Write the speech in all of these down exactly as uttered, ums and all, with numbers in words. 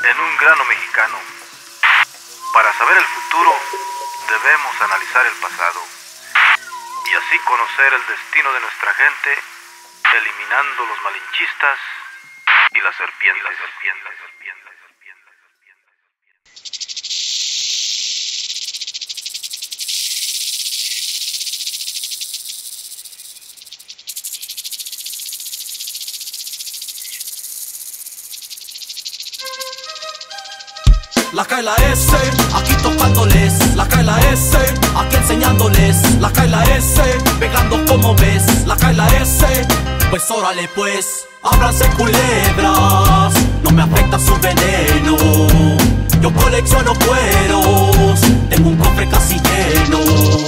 en un grano mexicano. Para saber el futuro, debemos analizar el pasado y así conocer el destino de nuestra gente, eliminando los malinchistas y las serpientes. Y las serpientes, serpientes, serpientes, La K y la S, aquí tocándoles. La K y la S, aquí enseñándoles. La K y la S, pegando como ves. La K y la S, pues órale pues, ábranse culebras. No me afecta su veneno. Yo colecciono cueros, tengo un cofre casi lleno.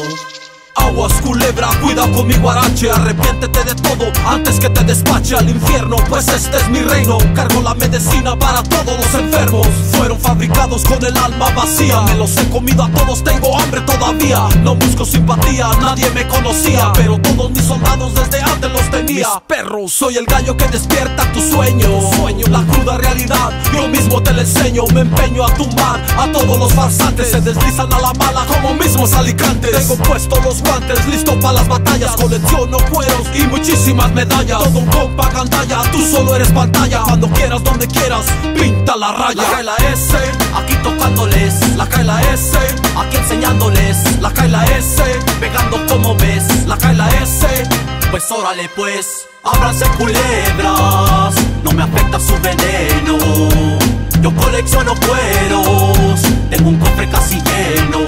Aguas culebra, cuida con mi guarache. Arrepiéntete de todo antes que te despache al infierno, pues este es mi reino. Cargo la medicina para todos los enfermos. Fueron fabricados con el alma vacía. Me los he comido a todos, tengo hambre todavía. No busco simpatía, nadie me conocía, pero todos mis soldados desde antes los tenía. Mis perros, soy el gallo que despierta tu sueño. Sueño, la cruda realidad, yo mismo te la enseño. Me empeño a tumbar a todos los farsantes. Se deslizan a la mala como mismos alicantes. Tengo puestos los guantes, listo para las batallas. Colecciono cueros y muchísimas medallas. Todo un compa gandalla, tú solo eres pantalla. Cuando quieras, donde quieras, pinta la raya. La K y la S, aquí tocándoles. La K y la S, aquí enseñándoles. La K y la S, pegando como ves. La K y la S, pues órale pues, ábranse culebras. No me afecta su veneno. Yo colecciono cueros, tengo un cofre casi lleno.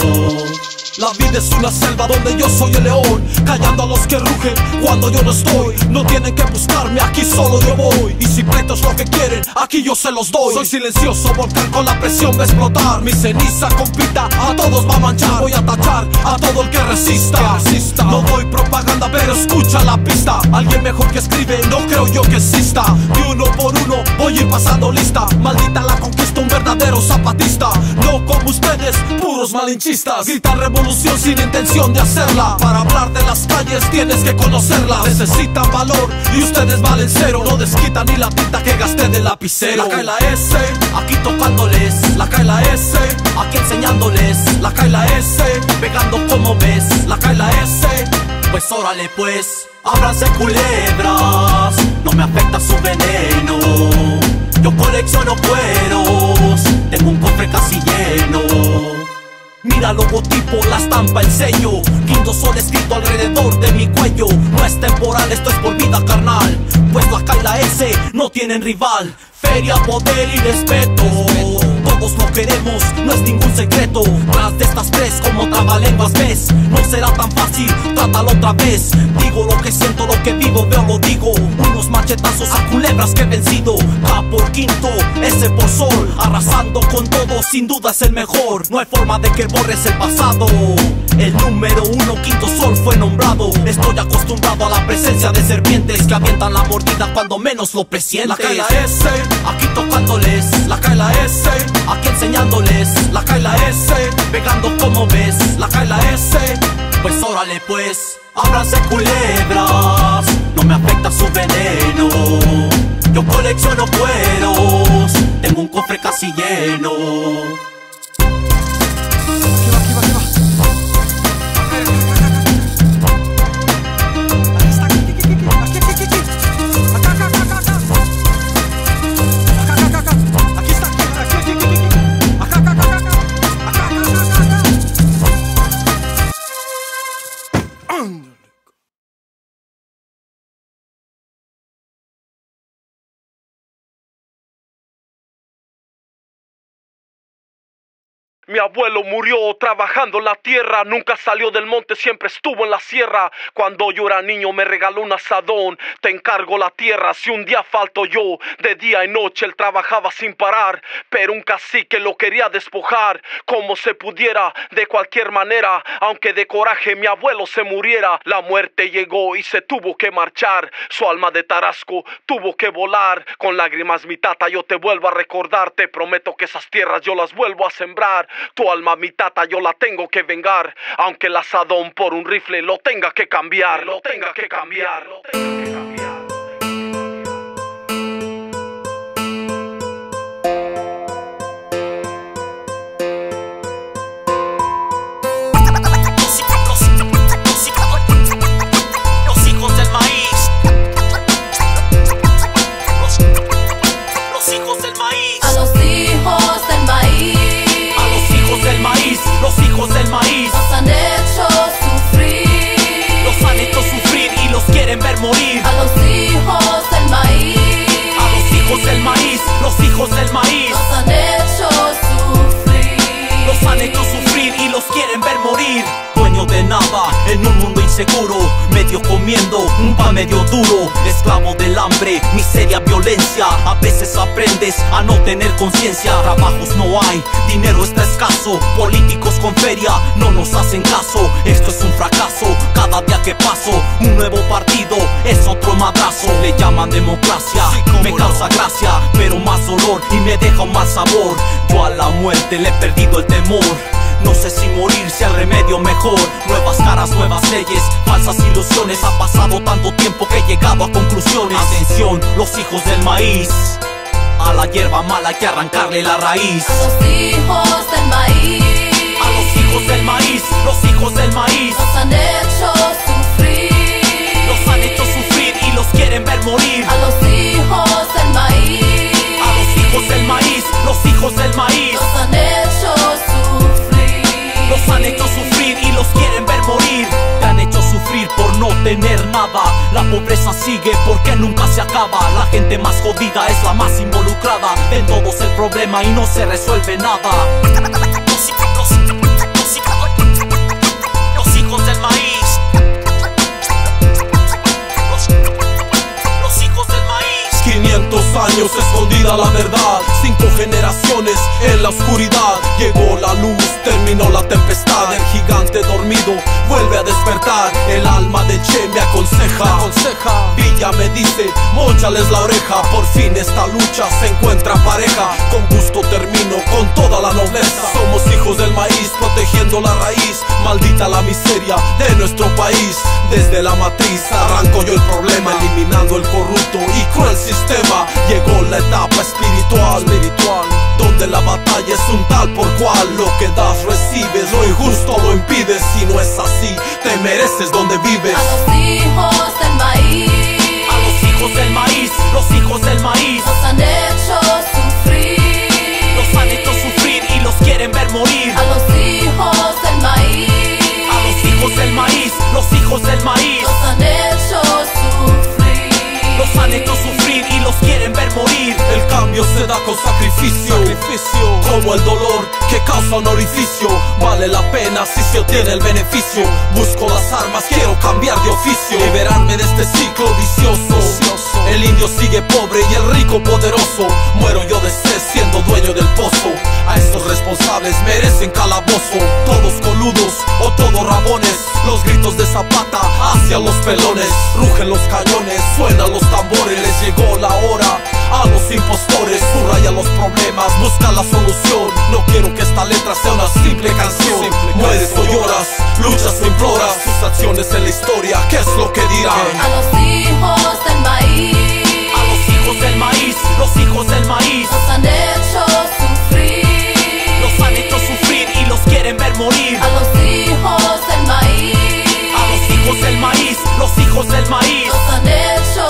La vida es una selva donde yo soy el león, callando a los que rugen cuando yo no estoy. No tienen que buscarme, aquí solo yo voy. Y si pretos lo que quieren, aquí yo se los doy. Soy silencioso, volcán con la presión va a explotar. Mi ceniza compita, a todos va a manchar. Voy a tachar a todo el que resista, que resista. No doy propaganda, pero escucha la pista. Alguien mejor que escribe, no creo yo que exista. De uno por uno voy a ir pasando lista. Maldita la conquista, un verdadero zapatista. No como ustedes, puros malinchistas. Gritan revolución sin intención de hacerla. Para hablar de las calles tienes que conocerlas. Necesitan valor y ustedes valen cero. No desquitan ni la tinta que gasté del lapicero. La K y la S, aquí tocándoles. La K y la S, aquí enseñándoles. La K y la S, pegando como ves. La K y la S, pues órale pues, ábranse culebras. No me afecta su veneno. Yo colecciono cueros, tengo un cofre casi lleno. Mira el logotipo, la estampa, el sello. Quinto sol escrito alrededor de mi cuello. No es temporal, esto es por vida carnal. Pues la K y la S no tienen rival. Feria, poder y respeto, todos lo queremos, no es ningún secreto. Tras de estas tres como trabalenguas ves. No será tan fácil, trátalo otra vez. Digo lo que siento, lo que vivo, veo, lo digo. Unos machetazos a culebras que he vencido. K por quinto, S por sol. Arrasando con todo, sin duda es el mejor. No hay forma de que borres el pasado. El número uno, quinto sol, fue nombrado. Estoy acostumbrado a la presencia de serpientes que avientan la mordida cuando menos lo presientes. La K y la S, aquí tocándoles. La K y la S, aquí enseñándoles. La K y la S, pegando como ves. La K y la S, pues órale pues, ábranse culebras. No me afecta su veneno. Yo colecciono cueros, tengo un cofre casi lleno. Mi abuelo murió trabajando la tierra, nunca salió del monte, siempre estuvo en la sierra. Cuando yo era niño me regaló un asadón, te encargo la tierra, si un día falto yo, de día y noche él trabajaba sin parar. Pero un cacique lo quería despojar, como se pudiera, de cualquier manera, aunque de coraje mi abuelo se muriera. La muerte llegó y se tuvo que marchar, su alma de Tarasco tuvo que volar. Con lágrimas mi tata yo te vuelvo a recordar, te prometo que esas tierras yo las vuelvo a sembrar. Tu alma, mi tata, yo la tengo que vengar, aunque el asadón por un rifle lo tenga que cambiar, lo tenga que cambiar, lo tenga que cambiar. en un mundo inseguro, medio comiendo un pan medio duro, esclavo del hambre, miseria, violencia. A veces aprendes a no tener conciencia. Trabajos no hay, dinero está escaso, políticos con feria no nos hacen caso. Esto es un fracaso, cada día que paso un nuevo partido es otro madrazo. Le llaman democracia, me causa gracia, pero más dolor y me deja un mal sabor. Yo a la muerte le he perdido el temor. No sé si morir sea el remedio mejor. Nuevas caras, nuevas leyes, falsas ilusiones. Ha pasado tanto tiempo que he llegado a conclusiones. Atención, los hijos del maíz, a la hierba mala hay que arrancarle la raíz. A los hijos del maíz, a los hijos del maíz, los hijos del maíz. Los han hecho sufrir, los han hecho sufrir y los quieren ver morir. A los hijos del maíz, a los hijos del maíz, los hijos del maíz. Los han hecho sufrir, los han hecho sufrir y los quieren ver morir. Te han hecho sufrir por no tener nada. La pobreza sigue porque nunca se acaba. La gente más jodida es la más involucrada. En todos el problema y no se resuelve nada. Los, los, los, los hijos del maíz, los, los hijos del maíz. quinientos años escondida la verdad, cinco generaciones en la oscuridad. Llegó la luz, terminó la tempestad. El gigante dormido vuelve a despertar. El alma de Che me aconseja, aconseja. Villa me dice, móchales la oreja. Por fin esta lucha se encuentra pareja. Con gusto termino con toda la nobleza. Somos hijos del maíz, protegiendo la raíz. Maldita la miseria de nuestro país. Desde la matriz arranco yo el problema, eliminando el corrupto y cruel sistema. Llegó la etapa espiritual, espiritual, donde la batalla es un tal por cual. Lo que das recibes, lo injusto lo impides. Si no es así, te mereces donde vives. a los hijos del maíz, A los hijos del maíz, los hijos del maíz. los han hecho sufrir, Los han hecho sufrir y los quieren ver morir. a los hijos del maíz, A los hijos del maíz, los hijos del maíz. los han hecho sufrir, Los han hecho sufrir y los quieren ver morir. El cambio se da con sacrificio, sacrificio, como el dolor que causa un orificio. Vale la pena si se obtiene el beneficio. Busco las armas, quiero cambiar de oficio. Liberarme de este ciclo vicioso. El indio sigue pobre y el rico poderoso. Muero yo de sed siendo dueño del pozo. A estos responsables merecen calabozo. Todos coludos o todos rabones. Los gritos de Zapata hacia los pelones. Rugen los cañones, suenan los tambores. Les llegó la hora a los impostores. Subraya los problemas, busca la solución. No quiero que esta letra sea una simple canción. Mueres o lloras, luchas o imploras. Tus acciones en la historia, ¿qué es lo que dirán? a los hijos del maíz, A los hijos del maíz, los hijos del maíz. los han hecho sufrir, Los han hecho sufrir y los quieren ver morir. a los hijos del maíz, A los hijos del maíz, los hijos del maíz. los han hecho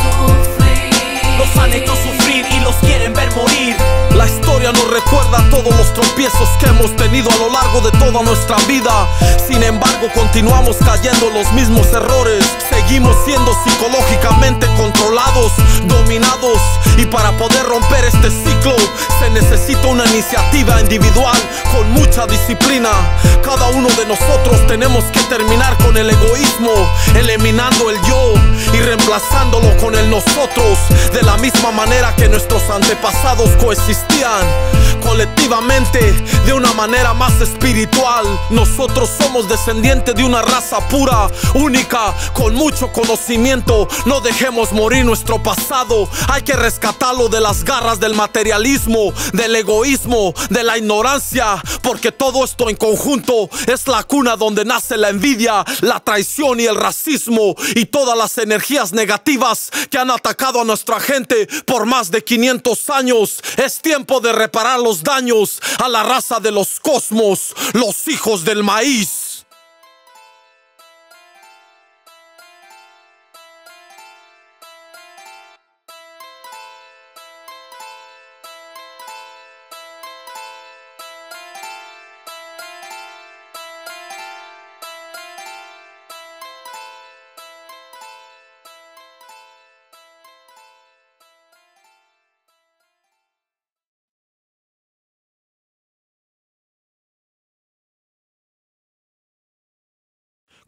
sufrir, Los han hecho sufrir y los quieren ver morir. La historia nos recuerda todos los tropiezos que hemos tenido a lo largo de toda nuestra vida. Sin embargo, continuamos cayendo en los mismos errores. Seguimos siendo psicológicamente controlados, dominados. Y para poder romper este ciclo se necesita una iniciativa individual con mucha disciplina. Cada uno de nosotros tenemos que terminar con el egoísmo, eliminando el yo y reemplazándolo con el nosotros. De la misma manera que nuestros antepasados coexistían colectivamente de una manera más espiritual. Nosotros somos descendientes de una raza pura, única, con mucho conocimiento. No dejemos morir nuestro pasado. Hay que rescatarlo de las garras del materialismo, del egoísmo, de la ignorancia, porque todo esto en conjunto es la cuna donde nace la envidia, la traición y el racismo y todas las energías negativas que han atacado a nuestra gente por más de quinientos años. Es tiempo de reparar los daños a la raza de los cosmos, los hijos del maíz.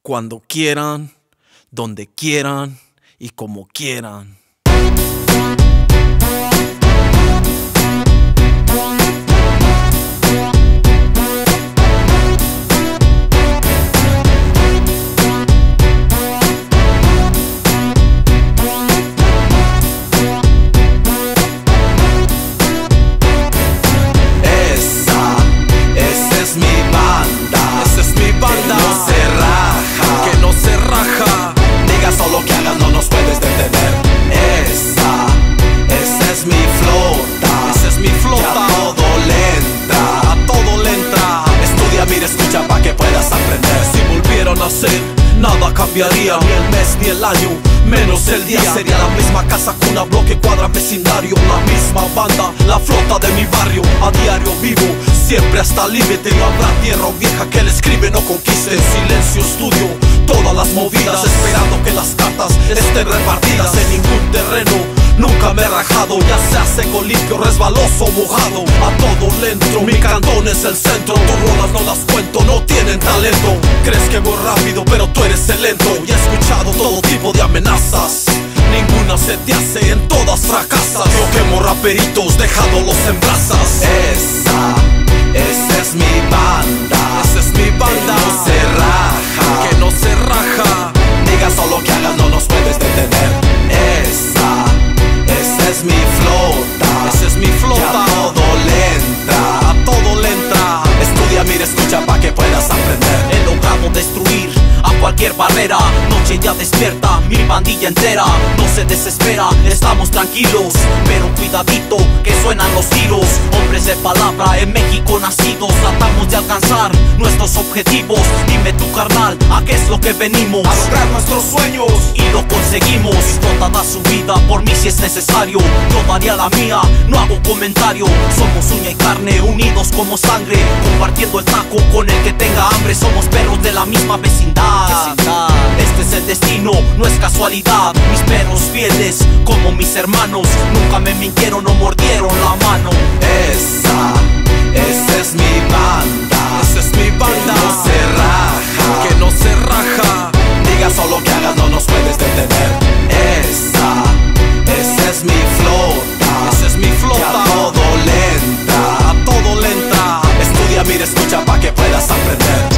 cuando quieran, donde quieran y como quieran. Nada cambiaría, ni el mes ni el año, menos el día. Sería la misma casa, cuna, bloque, cuadra, vecindario. La misma banda, la flota de mi barrio. A diario vivo, siempre hasta el límite. No habrá tierra vieja que el escribe no conquiste. En silencio estudio todas las movidas, esperando que las cartas estén repartidas. En ningún terreno nunca me he rajado, ya sea seco, limpio, resbaloso o mojado. A todo le entro, mi cantón es el centro. Tus rolas no las cuento, no tienen talento. Crees que voy rápido, pero tú eres el lento. Y he escuchado todo tipo de amenazas, ninguna se te hace, en todas fracasas. Yo quemo raperitos dejándolos en brasas. Esa, esa es mi banda. Esa es mi banda. Que no se raja, que no se raja. Digas todo lo que hagas, no nos puedes detener. Esa, esa es mi flota. Esa es mi flota. Que a todo le entra, a todo le entra. Estudia, mira, escucha pa' que puedas aprender. He logrado destruir a cualquier barrera. Noche ya despierta, mi pandilla entera no se desespera, estamos tranquilos, pero cuidadito que suenan los tiros. Hombres de palabra en México nacidos, tratamos de alcanzar nuestros objetivos. Dime tu carnal, ¿a qué es lo que venimos? A lograr nuestros sueños, y lo conseguimos. Mi flota da su vida por mí si es necesario, yo daría la mía, no hago comentario. Somos uña y carne, unidos como sangre, compartiendo el taco con el que tenga hambre. Somos perros de la misma vecindad. Este es el destino, no es casualidad. Mis perros fieles como mis hermanos nunca me mintieron o mordieron la mano. Esa, esa es mi banda. Esa es mi banda. Que no se raja, que no se raja. Digas todo lo que hagas, no nos puedes detener. Esa, esa es mi flota. Esa es mi flota. Que a todo le entra, a todo le entra. Estudia, mira, escucha pa' que puedas aprender.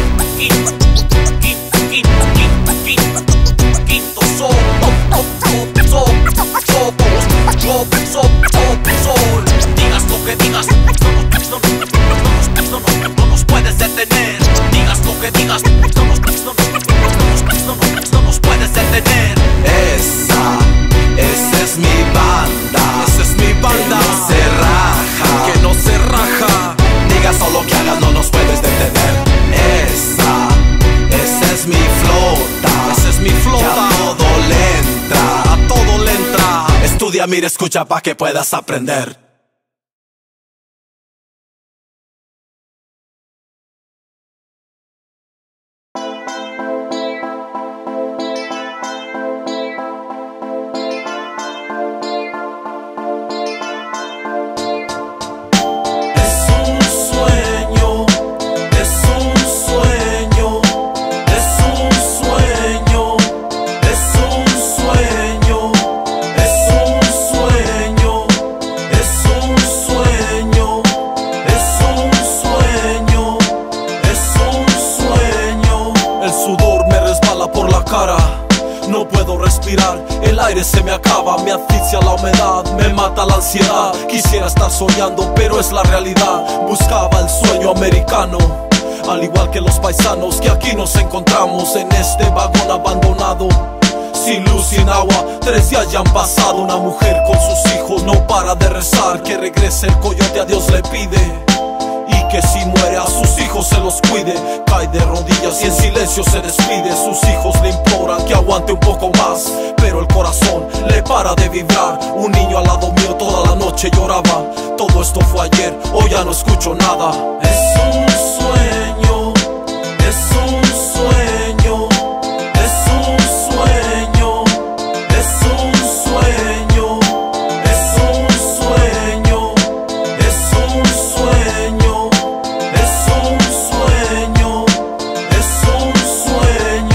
Digas lo que digas, no nos, no, no, no, no, no nos puedes detener. Digas lo que digas, no nos, no, no, no, no, no nos puedes detener. Esa, esa es mi banda. Esa es mi banda. Que no se raja, que no se raja. Digas todo lo que hagas, no nos puedes detener. Esa, esa es mi flota. Esa es mi flota. Que a todo le entra, a todo le entra. Estudia, mira, escucha pa' que puedas aprender. No puedo respirar, el aire se me acaba, me asfixia la humedad, me mata la ansiedad. Quisiera estar soñando, pero es la realidad. Buscaba el sueño americano, al igual que los paisanos que aquí nos encontramos en este vagón abandonado. Sin luz, sin agua, tres días ya han pasado. Una mujer con sus hijos no para de rezar que regrese el coyote, a Dios le pide. Y que si muere a sus hijos se los cuide. Cae de rodillas y en silencio se despide. Sus hijos le imploran que aguante un poco más, pero el corazón le para de vibrar. Un niño al lado mío toda la noche lloraba. Todo esto fue ayer, hoy ya no escucho nada. Es un sueño, es un sueño, es un sueño, es un sueño, es un sueño, es un sueño. Es un sueño, es un sueño.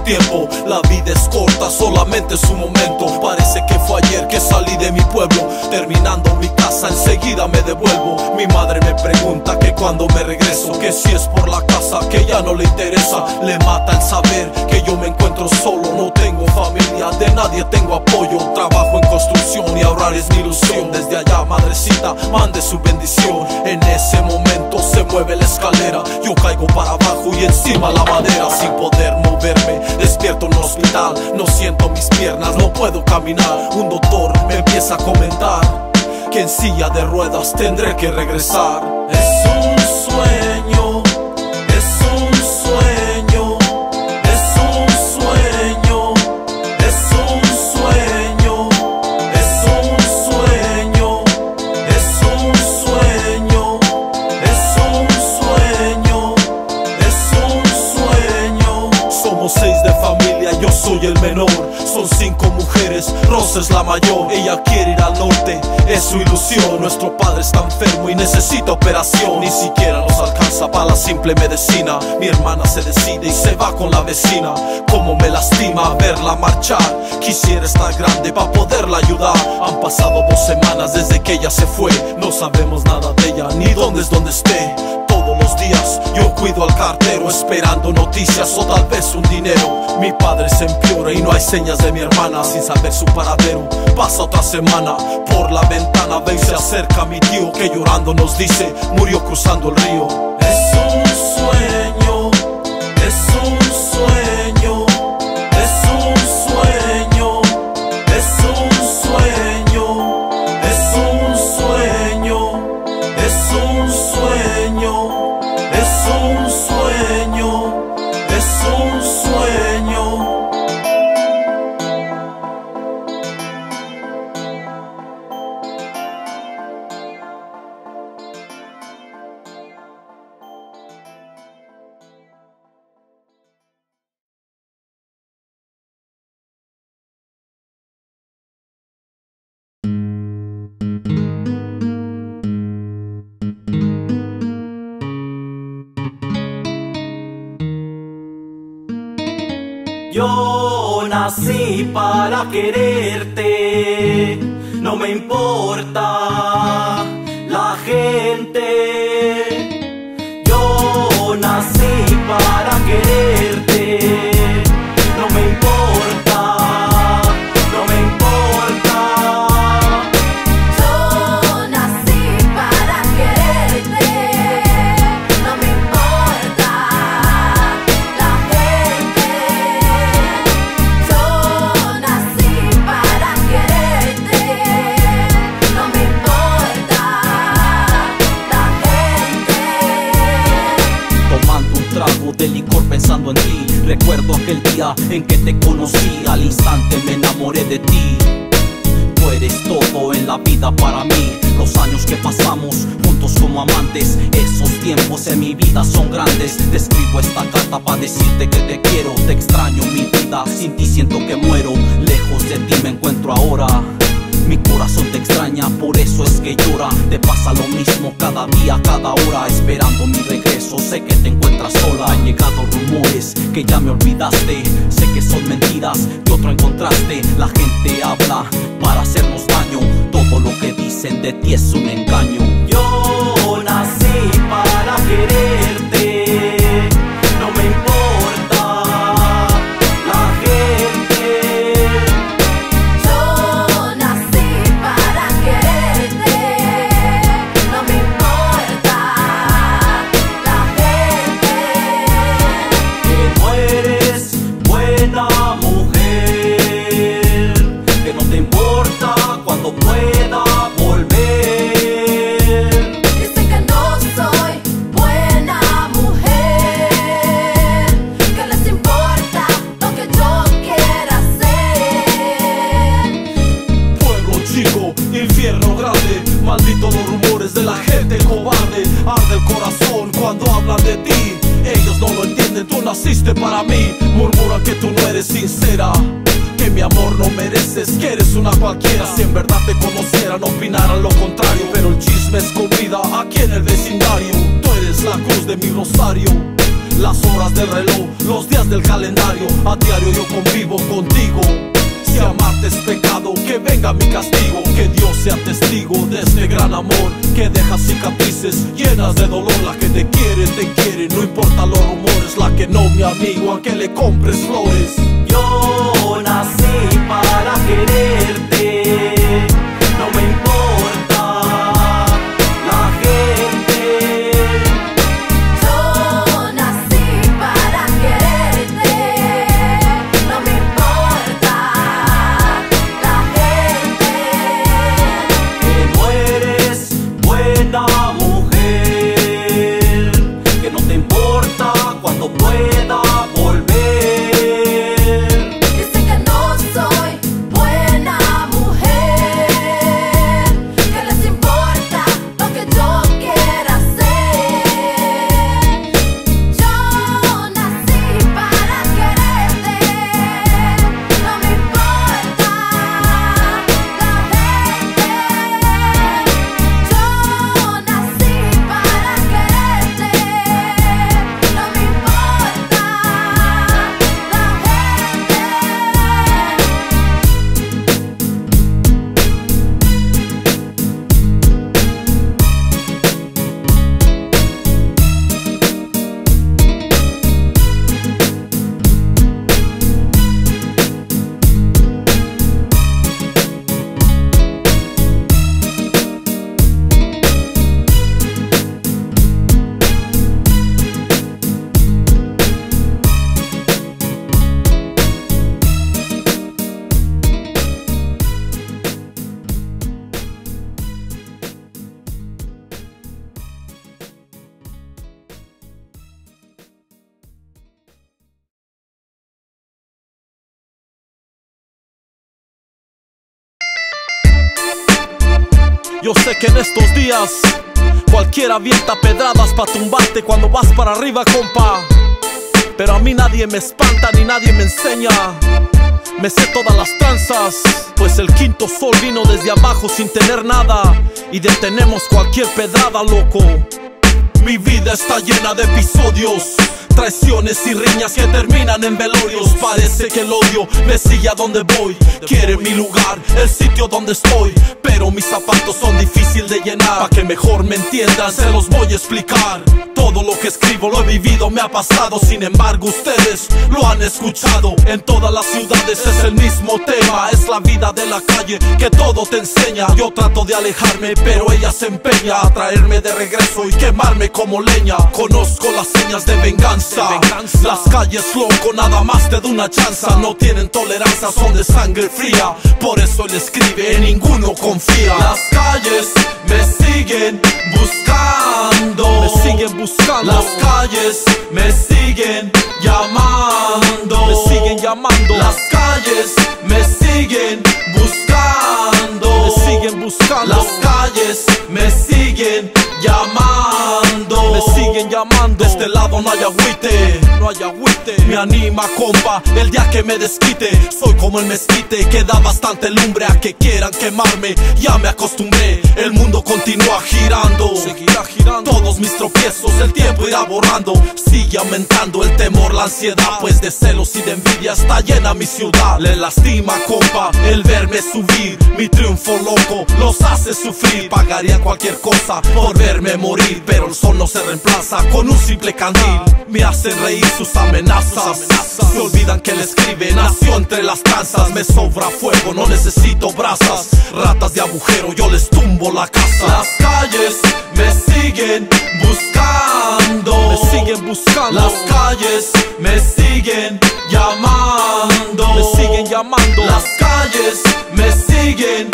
tiempo. La vida es corta, solamente es un momento. Parece que fue ayer que salí de mi pueblo. Terminando mi casa enseguida me devuelvo. Mi madre me pregunta que cuando me regreso, que si es por la casa que ya no le interesa. Le mata el saber que yo me encuentro solo. No tengo familia, de nadie tengo apoyo. Trabajo en construcción y ahorrar es mi ilusión. Desde allá, madrecita, mande su bendición. En ese momento se mueve la escalera. Yo caigo para abajo y encima la madera. Sin poder moverme, despierto en un hospital. No siento mis piernas, no puedo caminar. Un doctor me empieza a comentar que en silla de ruedas tendré que regresar. Es un sueño, es un sueño, es un sueño, es un sueño, es un sueño, es un sueño, es un sueño, es un sueño. Somos seis de familia, yo soy el menor. Son cinco mujeres, Rosa es la mayor. Ella quiere ir al norte, es su ilusión. Nuestro padre está enfermo y necesita operación. Ni siquiera nos alcanza para la simple medicina. Mi hermana se decide y se va con la vecina. Cómo me lastima verla marchar. Quisiera estar grande para poderla ayudar. Han pasado dos semanas desde que ella se fue. No sabemos nada de ella, ni dónde es donde esté. Todos los días yo cuido al cartero, esperando noticias o tal vez un dinero. Mi padre se empeora y no hay señas de mi hermana. Sin saber su paradero, pasa otra semana. Por la ventana ve y se acerca mi tío, que llorando nos dice, murió cruzando el río. Es un sueño, es un sueño, es un sueño, es un sueño, es un sueño, es un sueño, es un sueño, es un sueño. Yo nací para quererte, no me importa la gente. Yo nací para quererte, no me importa, no me importa. Yo nací para quererte, no me importa la gente. Yo nací para quererte, no me importa la gente. Tomando un trago de licor pensando en ti. Recuerdo aquel día en que te conocí. Al instante me enamoré de ti. Tú eres todo en la vida para mí. Los años que pasamos juntos como amantes, esos tiempos en mi vida son grandes. Te escribo esta carta para decirte que te quiero. Te extraño mi vida, sin ti siento que muero. Lejos de ti me encuentro ahora. Mi corazón te extraña, por eso es que llora. Te pasa lo mismo cada día, cada hora, esperando mi regreso. Sé que te encuentras sola. Han llegado rumores que ya me olvidaste. Sé que son mentiras, que otro encontraste. La gente habla para hacernos daño. Todo lo que dicen de ti es un engaño. Yo nací para quererte, no me importa la gente. Yo nací para quererte, no me importa la gente. Que no eres buena mujer, que no te importa cuando pueda volver. Dice que no soy buena mujer, que les importa lo que yo quiera hacer. Pueblo chico, infierno grande, maldito los rumores de la gente cobarde. Arde el corazón cuando hablan de ti. Ellos no lo entienden, tú naciste para mí. Murmuran que tú no eres sincera, que mi amor no mereces, que eres una cualquiera. Si en verdad te conocieran, opinaran lo contrario. Pero el chisme es comida aquí en el vecindario. Tú eres la cruz de mi rosario, las horas del reloj, los días del calendario. A diario yo convivo contigo. Si amarte es pecado, que venga mi castigo. Que Dios sea testigo de este gran amor que deja cicatrices llenas de dolor. La que te quiere, te quiere, no importa los rumores. La que no, mi amigo, aunque le compres flores. Yo nací para quererte, no me importa la gente. Yo nací para quererte, no me importa la gente. Que no eres buena mujer, que no te importa cuando pueda volver. Dicen que no soy buena mujer, que les importa lo que yo quiera hacer. Yo nací para quererte, no me importa la gente. Yo nací para quererte, no me importa la gente. Yo sé que en estos días cualquiera avienta pedradas pa' tumbarte cuando vas para arriba, compa. Pero a mí nadie me espanta ni nadie me enseña. Me sé todas las tranzas, pues el quinto sol vino desde abajo sin tener nada. Y detenemos cualquier pedrada, loco. Mi vida está llena de episodios, traiciones y riñas que terminan en velorios. Parece que el odio me sigue a donde voy. Quiere mi lugar, el sitio donde estoy. Pero mis zapatos son difíciles de llenar. Pa' que mejor me entiendan, se los voy a explicar. Todo lo que escribo lo he vivido, me ha pasado. Sin embargo, ustedes lo han escuchado. En todas las ciudades es el mismo tema. Es la vida de la calle que todo te enseña. Yo trato de alejarme, pero ella se empeña a traerme de regreso y quemarme como leña. Conozco las señas de venganza, de venganza. Las calles, loco, nada más te da una chance. No tienen tolerancia, son de sangre fría. Por eso él escribe, en ninguno confía. Las calles me siguen buscando, Me siguen buscando, las calles me siguen llamando, me siguen llamando, las calles me siguen buscando, me siguen buscando, las calles me siguen llamando, me siguen llamando. De este lado no hay agüite, no hay agüite. me anima, compa, el día que me desquite. Soy como el mezquite que da bastante lumbre a que quieran quemarme. Ya me acostumbré, el mundo continúa girando, Seguirá girando. todos mis tropiezos el tiempo irá borrando. Sigue aumentando el temor, la ansiedad, pues de celos y de envidia está llena mi ciudad. Le lastima, compa, el verme subir. Mi triunfo, loco, los hace sufrir. Pagaría cualquier cosa por verme morir, pero el sol no se reemplaza con un simple candil. Me hacen reír sus amenazas, se olvidan que él escribe. Nació entre las tranzas, me sobra fuego, no necesito brasas. Ratas de agujero, yo les tumbo la casa. Las calles me siguen buscando, Me siguen buscando, las calles me siguen llamando, me siguen llamando, las calles me siguen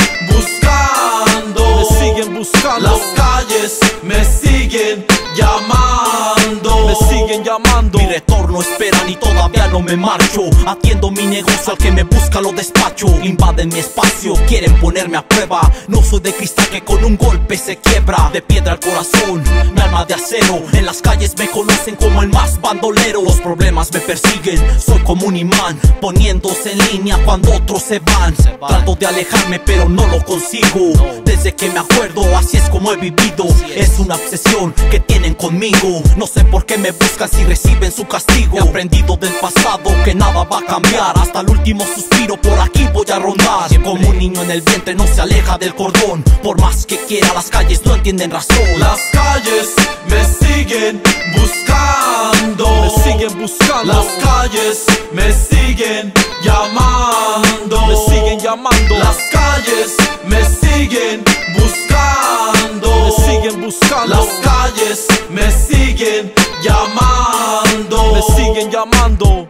buscando, me siguen buscando, las calles me siguen llamando, me siguen llamando. Mi retorno esperan y todavía no me marcho. Atiendo mi negocio, al que me busca lo despacho. Invaden mi espacio, quieren ponerme a prueba. No soy de cristal que con un golpe se quiebra. De piedra al corazón, mi alma de acero. En las calles me conocen como el más bandolero. Los problemas me persiguen, soy como un imán, poniéndose en línea cuando otros se van. Trato de alejarme pero no lo consigo. Desde que me acuerdo así es como he vivido. Es una obsesión que tienen conmigo. No sé por qué me buscan si reciben su castigo. He aprendido del pasado que nada va a cambiar. Hasta el último suspiro por aquí voy a rondar. Como un niño en el vientre no se aleja del cordón. Por más que quiera las calles no entienden razón. Las calles me siguen buscando. Me siguen buscando. Las calles me siguen llamando. Me siguen llamando. Las calles me siguen buscando. Me siguen buscando. Las calles me siguen llamando. Me siguen llamando.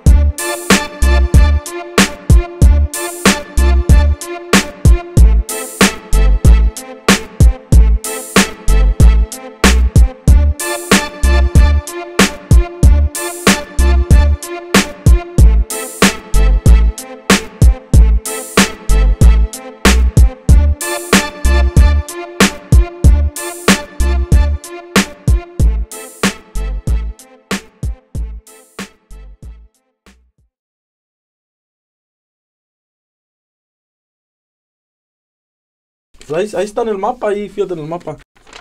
Ahí, ahí está en el mapa, ahí fíjate en el mapa.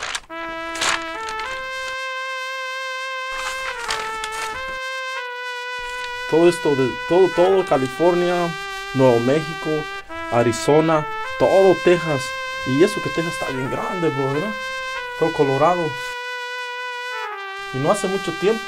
Todo esto, de todo, todo California, Nuevo México, Arizona, todo Texas. Y eso que Texas está bien grande, bro, ¿verdad? Todo Colorado. Y no hace mucho tiempo.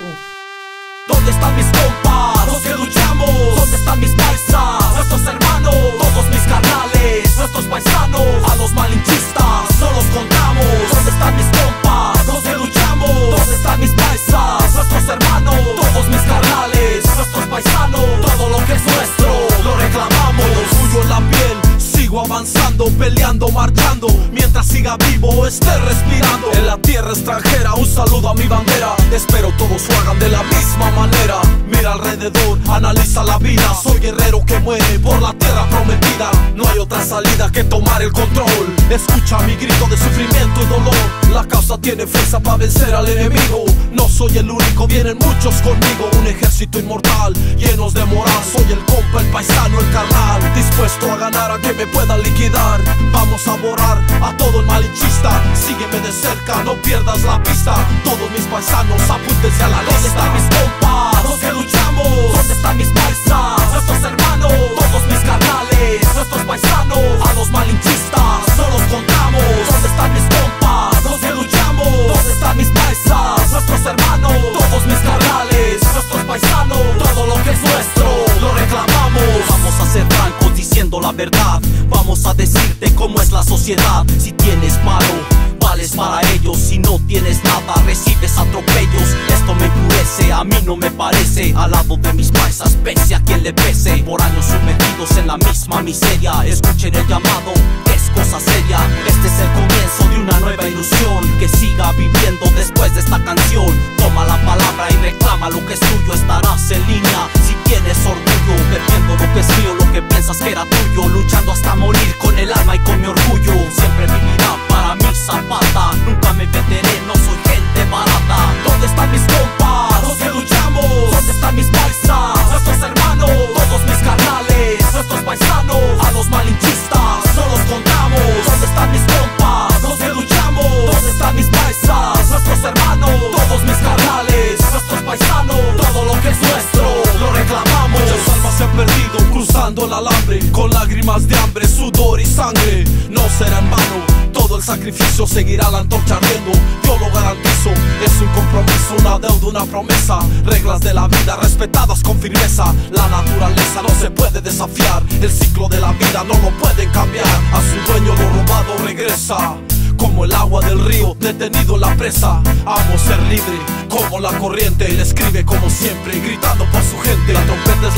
¿Dónde están mis compas? Los que luchamos. ¿Dónde están mis paisas? Nuestros hermanos. Todos mis carnales. Nuestros paisanos. A los malinchistas no los contamos. ¿Dónde están mis compas? Los que luchamos. ¿Dónde están mis paisas? Nuestros hermanos. Todos mis carnales. Nuestros paisanos. Todo lo que es nuestro lo reclamamos. El orgullo en la piel. Sigo avanzando, peleando, marchando. Mientras siga vivo, esté respirando. En la tierra extranjera, un saludo a mi bandera. Espero todos lo hagan de la misma manera. Mira alrededor, analiza la vida. Soy guerrero que muere por la tierra prometida. No hay otra salida que tomar el control. Escucha mi grito de sufrimiento y dolor. La causa tiene fuerza para vencer al enemigo. No soy el único, vienen muchos conmigo. Un ejército inmortal, llenos de moral. Soy el compa, el paisano, el carnal. Dispuesto a ganar a que me puedan liquidar. Vamos a borrar a todo el malinchista. Sígueme de cerca, no pierdas la pista. Todos mis paisanos, apúntense a la lista. ¿Dónde están mis compas? Los que luchamos. ¿Dónde están mis paisas? Nuestros hermanos. Todos mis carnales. Nuestros paisanos. A los malinchistas no los contamos. ¿Dónde están mis compas? Los que luchamos. ¿Dónde están mis paisas? Nuestros hermanos. Todos mis carnales. Nuestros paisanos. Todo lo que es nuestro lo reclamamos. Vamos a ser francos diciendo la verdad. Vamos a decirte cómo es la sociedad. Si tienes paro, vales para ellos. Si no tienes nada, recibes atropellos. Esto me enfurece, a mí no me parece. Al lado de mis paisas, pese a quien le pese. Por años sumergidos en la misma miseria. Escuchen el llamado, es cosa seria. Este es el comienzo de una nueva ilusión. Que siga viviendo después de esta canción. Toma la palabra y reclama lo que es tuyo. Estarás en línea si tienes orgullo. Defiendo lo que es mío, lo que piensas que era tuyo. Luchando hasta morir con el alma y con mi orgullo. Siempre vivirá para mí Zapata. Nunca me venderé, no soy gente barata. ¿Dónde están mis compas? Los que luchamos. ¿Dónde están mis paisas? Nuestros hermanos. Todos mis carnales. Nuestros paisanos. A los malinchistas no los contamos. ¿Dónde están mis compas? Los que luchamos. ¿Dónde están mis paisas? Nuestros hermanos. Todos mis carnales. Nuestros paisanos. Todo lo que es nuestro lo reclamamos. Muchas almas se han perdido cruzando el alambre. Con lágrimas de hambre, sudor y sangre. No será en vano. Todo el sacrificio seguirá la antorcha ardiendo. Yo lo garantizo, es un compromiso, una deuda, una promesa. Reglas de la vida respetadas con firmeza. La naturaleza no se puede desafiar. El ciclo de la vida no lo pueden cambiar. A su dueño lo robado regresa. Como el agua del río, detenido en la presa. Amo ser libre, como la corriente. Él escribe como siempre, gritando por su gente. La trompeta es la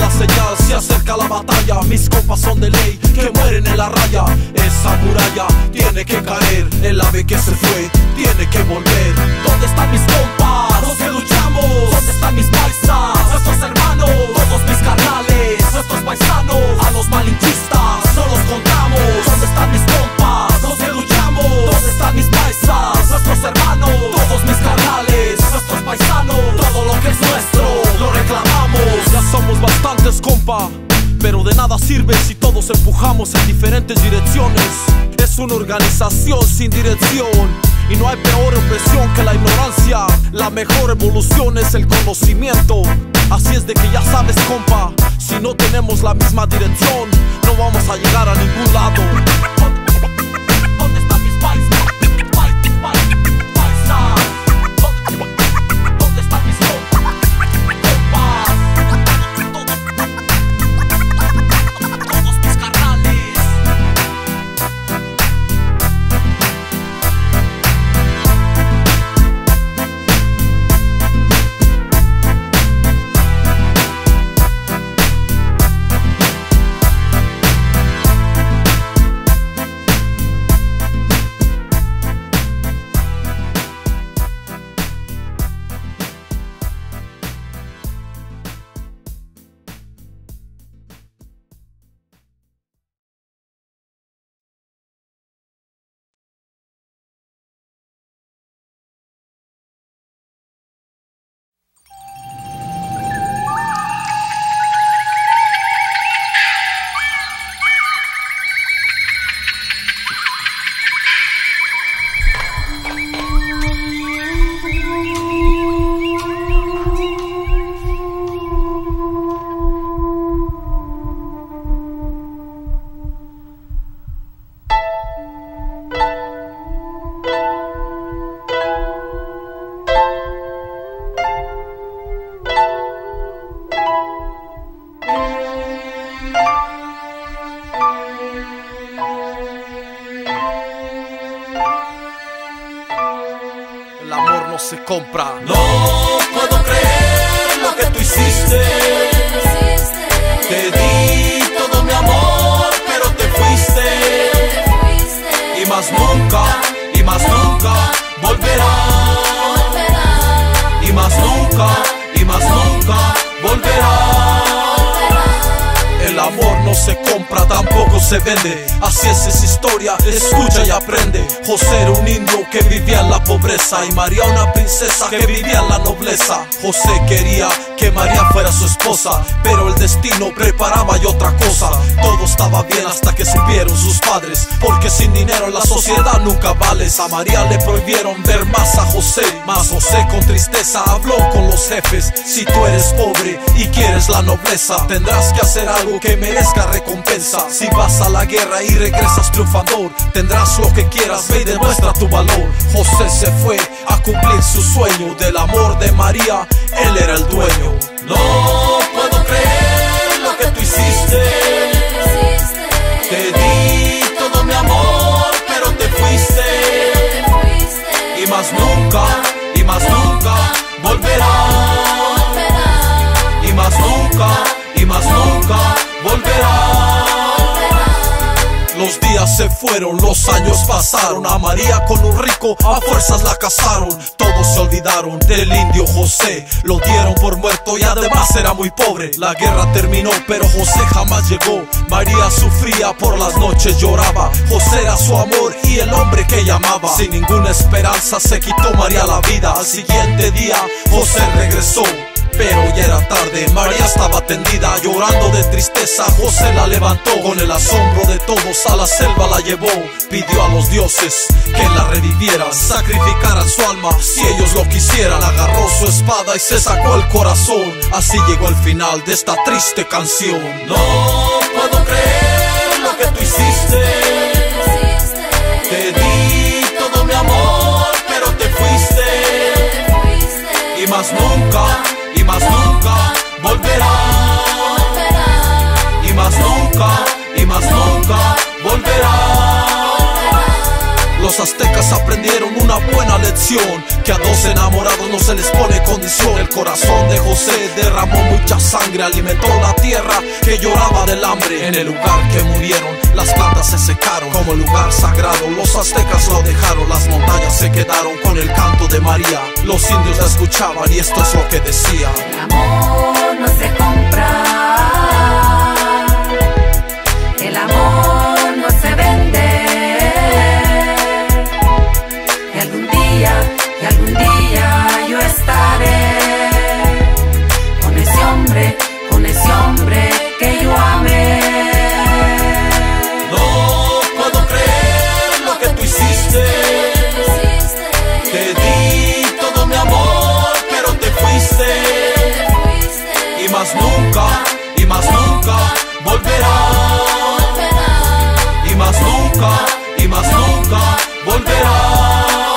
la señal, se acerca la batalla. Mis compas son de ley, que mueren en la raya. Esa muralla tiene que caer, el ave que se fue tiene que volver. ¿Dónde están mis compas? Los que luchamos. ¿Dónde están mis paisas? Nuestros hermanos. Todos mis carnales, nuestros paisanos. A los malinchistas no los contamos. ¿Dónde están mis compas? Los que luchamos. ¿Dónde están mis paisas? Nuestros hermanos. Todos mis carnales, nuestros paisanos. Todo lo que es nuestro lo reclamamos. Ya somos bastantes, compa, pero de nada sirve si todos empujamos en diferentes direcciones. Es una organización sin dirección y no hay peor opresión que la ignorancia. La mejor evolución es el conocimiento. Así es de que ya sabes, compa, si no tenemos la misma dirección, no vamos a llegar a ningún lado. ¿Dónde están mis paisas? ¿Dónde están mis compas? Todos mis carnales. El amor no se compra. No puedo creer lo que tú hiciste. Te di todo mi amor, pero te fuiste. Y más nunca, y más nunca volverá. Y más nunca, y más nunca volverá. El amor no se compra, tampoco se vende. Así es esa historia, escucha y aprende. José era un indio que vivía en la pobreza y María una princesa que vivía en la nobleza. José quería que María fuera su esposa, pero el destino preparaba y otra cosa. Todo estaba bien hasta que supieron sus padres, porque sin dinero en la sociedad nunca vales. A María le prohibieron ver más a José, mas José con tristeza habló con los jefes. Si tú eres pobre y quieres la nobleza, tendrás que hacer algo que merezca recompensa. Si vas a la guerra y regresas triunfador, tendrás lo que quieras, ve y demuestra tu valor. José se fue a cumplir su sueño, del amor de María él era el dueño. No puedo creer lo que tú hiciste. Te di todo mi amor, pero te fuiste. Y más nunca, y más nunca volverá. Y más nunca, y más nunca volverá. Los días se fueron, los años pasaron. A María con un rico a fuerzas la casaron. Todos se olvidaron del indio José, lo dieron por muerto y además era muy pobre. La guerra terminó pero José jamás llegó. María sufría, por las noches lloraba. José era su amor y el hombre que ella amaba. Sin ninguna esperanza se quitó María la vida. Al siguiente día José regresó, pero ya era tarde, María estaba tendida, llorando de tristeza. José la levantó, con el asombro de todos a la selva la llevó. Pidió a los dioses que la revivieran, sacrificaran su alma si ellos lo quisieran. Agarró su espada y se sacó el corazón. Así llegó el final de esta triste canción. No puedo creer lo que tú hiciste. Te di todo mi amor, pero te fuiste. Y más nunca, y más nunca volverá. Y más nunca, y más nunca volverá. Los Los aztecas aprendieron una buena lección, que a dos enamorados no se les pone condición. El corazón de José derramó mucha sangre, alimentó la tierra que lloraba del hambre. En el lugar que murieron, las plantas se secaron como lugar sagrado. Los aztecas lo dejaron, las montañas se quedaron con el canto de María. Los indios la escuchaban y esto es lo que decía: el amor no se compra, el amor no se vende. Y algún día, y algún día yo estaré con ese hombre, con ese hombre que yo amé. No puedo creer lo que tú hiciste. Te di todo mi amor, pero te fuiste. Y más nunca, y más nunca volverás. Y más nunca, y más nunca volverás.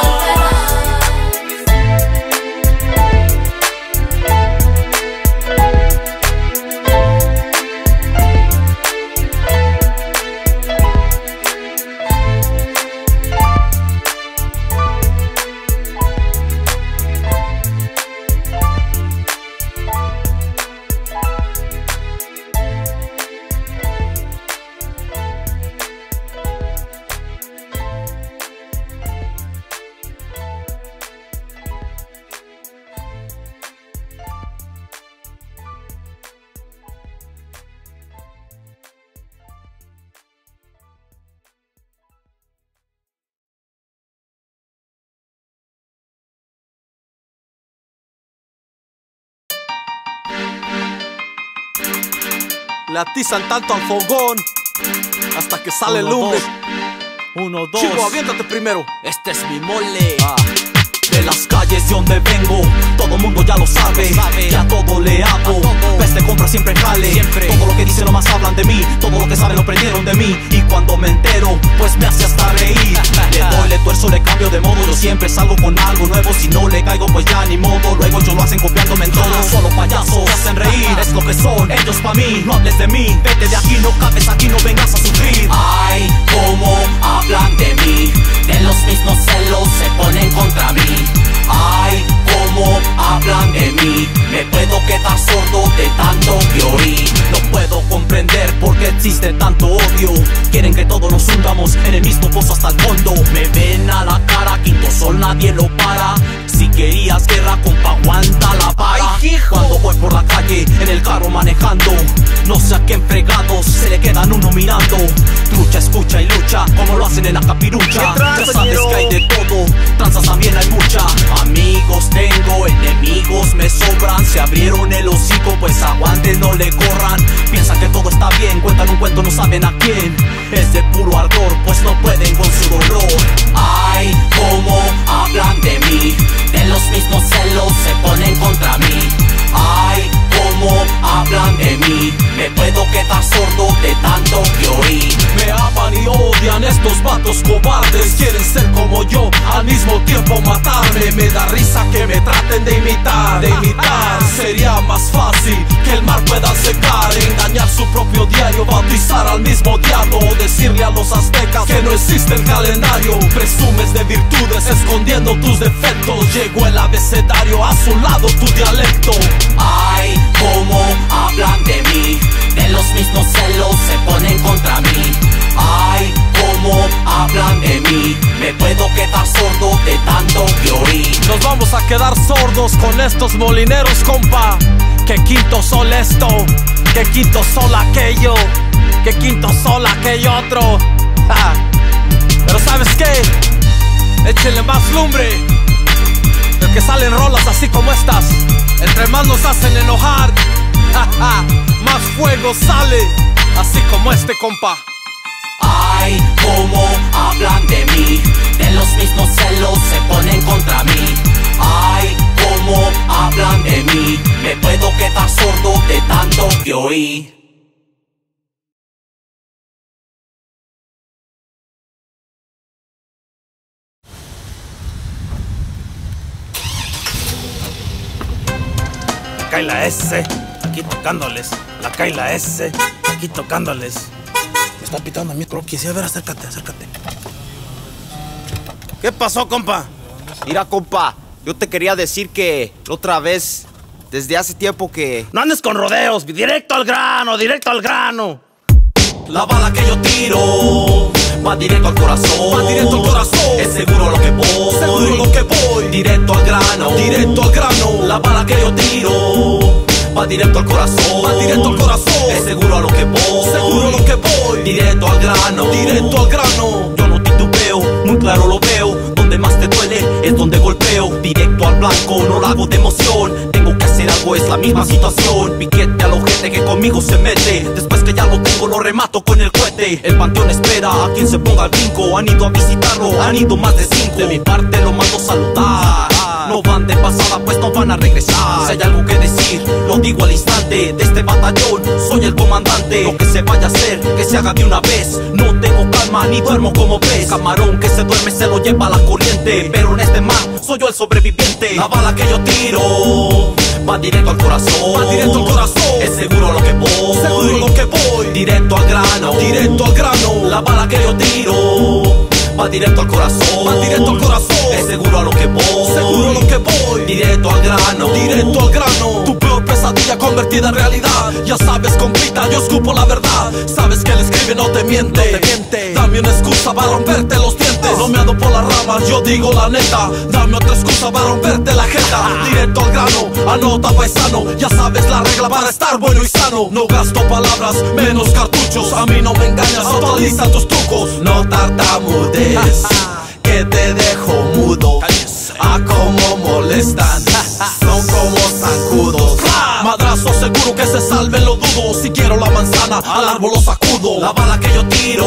Le atizan tanto al fogón hasta que sale el lumbre. Uno, dos. Chico, aviéntate primero. Este es mi mole. Ah. De las calles de donde vengo, todo mundo ya lo sabe, sabe. Que a todo le hago, peste compra siempre jale siempre. Todo lo que dicen nomás hablan de mí, todo lo que saben lo aprendieron de mí. Y cuando me entero, pues me hace hasta reír. Le doy, le tuerzo, le cambio de modo. Yo siempre salgo con algo nuevo, si no le caigo pues ya ni modo. Luego ellos lo hacen copiándome en todo. Solo payasos, se hacen reír, es lo que son ellos pa' mí. No hables de mí, vete de aquí, no cabes aquí, no vengas a sufrir. Ay, cómo hablan de mí, de los mismos celos se ponen contra mí. Ay, cómo hablan de mí, me puedo quedar sordo de tanto que oí. No puedo comprender por qué existe tanto odio. Quieren que todos nos hundamos en el mismo pozo hasta el fondo. Me ven a la cara, quinto sol nadie lo para. Si querías guerra, compa, aguanta la vara. Cuando voy por la calle, en el carro manejando, no sé a quién fregados se le quedan uno mirando. Trucha, escucha y lucha, como lo hacen en la capirucha. Ya sabes que hay de todo, tranzas también hay mucha. Amigos tengo, enemigos me sobran. Se abrieron el hocico, pues aguanten, no le corran. Piensan que todo está bien, cuentan un cuento, no saben a quién. Es de puro ardor, pues no pueden con su dolor. Ay, cómo hablan de mí, de los mismos celos se ponen contra mí. Ay, cómo hablan de mí, me puedo quedar sordo de tanto que oí. Me aman y odian estos vatos cobardes, quieren ser como yo, al mismo tiempo matarme. Me da risa que me traten de imitar, de imitar. Sería más fácil que el mar pueda secar, engañar su propio diario, bautizar al mismo diablo, o decirle a los aztecas que no existe el calendario. Presumes de virtudes escondiendo tus defectos, llegó el abecedario, a su lado tu dialecto. Ay, cómo hablan de mí, de los mismos celos se ponen contra mí. Ay, cómo hablan de mí, me puedo quedar sordo de tanto que oí. Nos vamos a quedar sordos con estos molineros, compa. Que quinto sol esto, que quinto sol aquello, que quinto sol aquello otro. Ja. Pero ¿sabes qué? Échenle más lumbre, el que salen rolas así como estas. Entre más nos hacen enojar, ja, ja, más fuego sale, así como este, compa. Ay, cómo hablan de mí, de los mismos celos se ponen contra mí. Ay, cómo hablan de mí, me puedo quedar sordo de tanto que oí. La K y la S, aquí tocándoles. La K y la S, aquí tocándoles. Me está pitando a mí, croquis. Sí, a ver, acércate, acércate. ¿Qué pasó, compa? Mira, compa, yo te quería decir que la otra vez, desde hace tiempo que... No andes con rodeos, directo al grano, directo al grano. La bala que yo tiro va directo al corazón, va directo al corazón. Es seguro lo que voy, seguro lo que voy. Directo al grano, directo al grano. La bala que yo tiro va directo al corazón, va directo al corazón. Es seguro a lo que voy, seguro lo que voy. Directo al grano, directo al grano. Yo no titubeo, muy claro lo veo. Donde más te duele es donde golpeo. Directo al blanco, no lo hago de emoción. Tengo que hacer algo, es la misma situación. Piquete a la gente que conmigo se mete. Después que ya lo tengo, lo remato con el cohete. El panteón espera a quien se ponga al brinco. Han ido a visitarlo, han ido más de cinco. De mi parte lo mando saludar. No van de pasada, pues no van a regresar. Si hay algo que decir, lo digo al instante. De este batallón, soy el comandante. Lo que se vaya a hacer, que se haga de una vez. No tengo calma, ni duermo como pez. Camarón que se duerme, se lo lleva la corriente. Pero en este mar, soy yo el sobreviviente. La bala que yo tiro va directo al corazón, va directo al corazón. Es seguro lo que voy, seguro lo que voy. Directo al grano, directo al grano. La bala que yo tiro va directo al corazón, va directo al corazón. Es seguro a lo que voy, seguro a lo que voy. Directo al grano, directo al grano. Tu peor pesadilla convertida en realidad. Ya sabes, compita, yo escupo la verdad. Sabes que el escribe no te miente, no te miente. Dame una excusa para romperte los dientes. No me ando por las ramas, yo digo la neta. Dame otra excusa para romperte la jeta. Directo al grano, anota paisano. Ya sabes la regla para estar bueno y sano. No gasto palabras, menos cartuchos. A mí no me engañas, actualiza tus trucos. No tartamudees, que te dejo mudo. A cómo molestan, son como zancudos. Madrazo seguro que se salven, lo dudo. Si quiero la manzana, al árbol lo sacudo. La bala que yo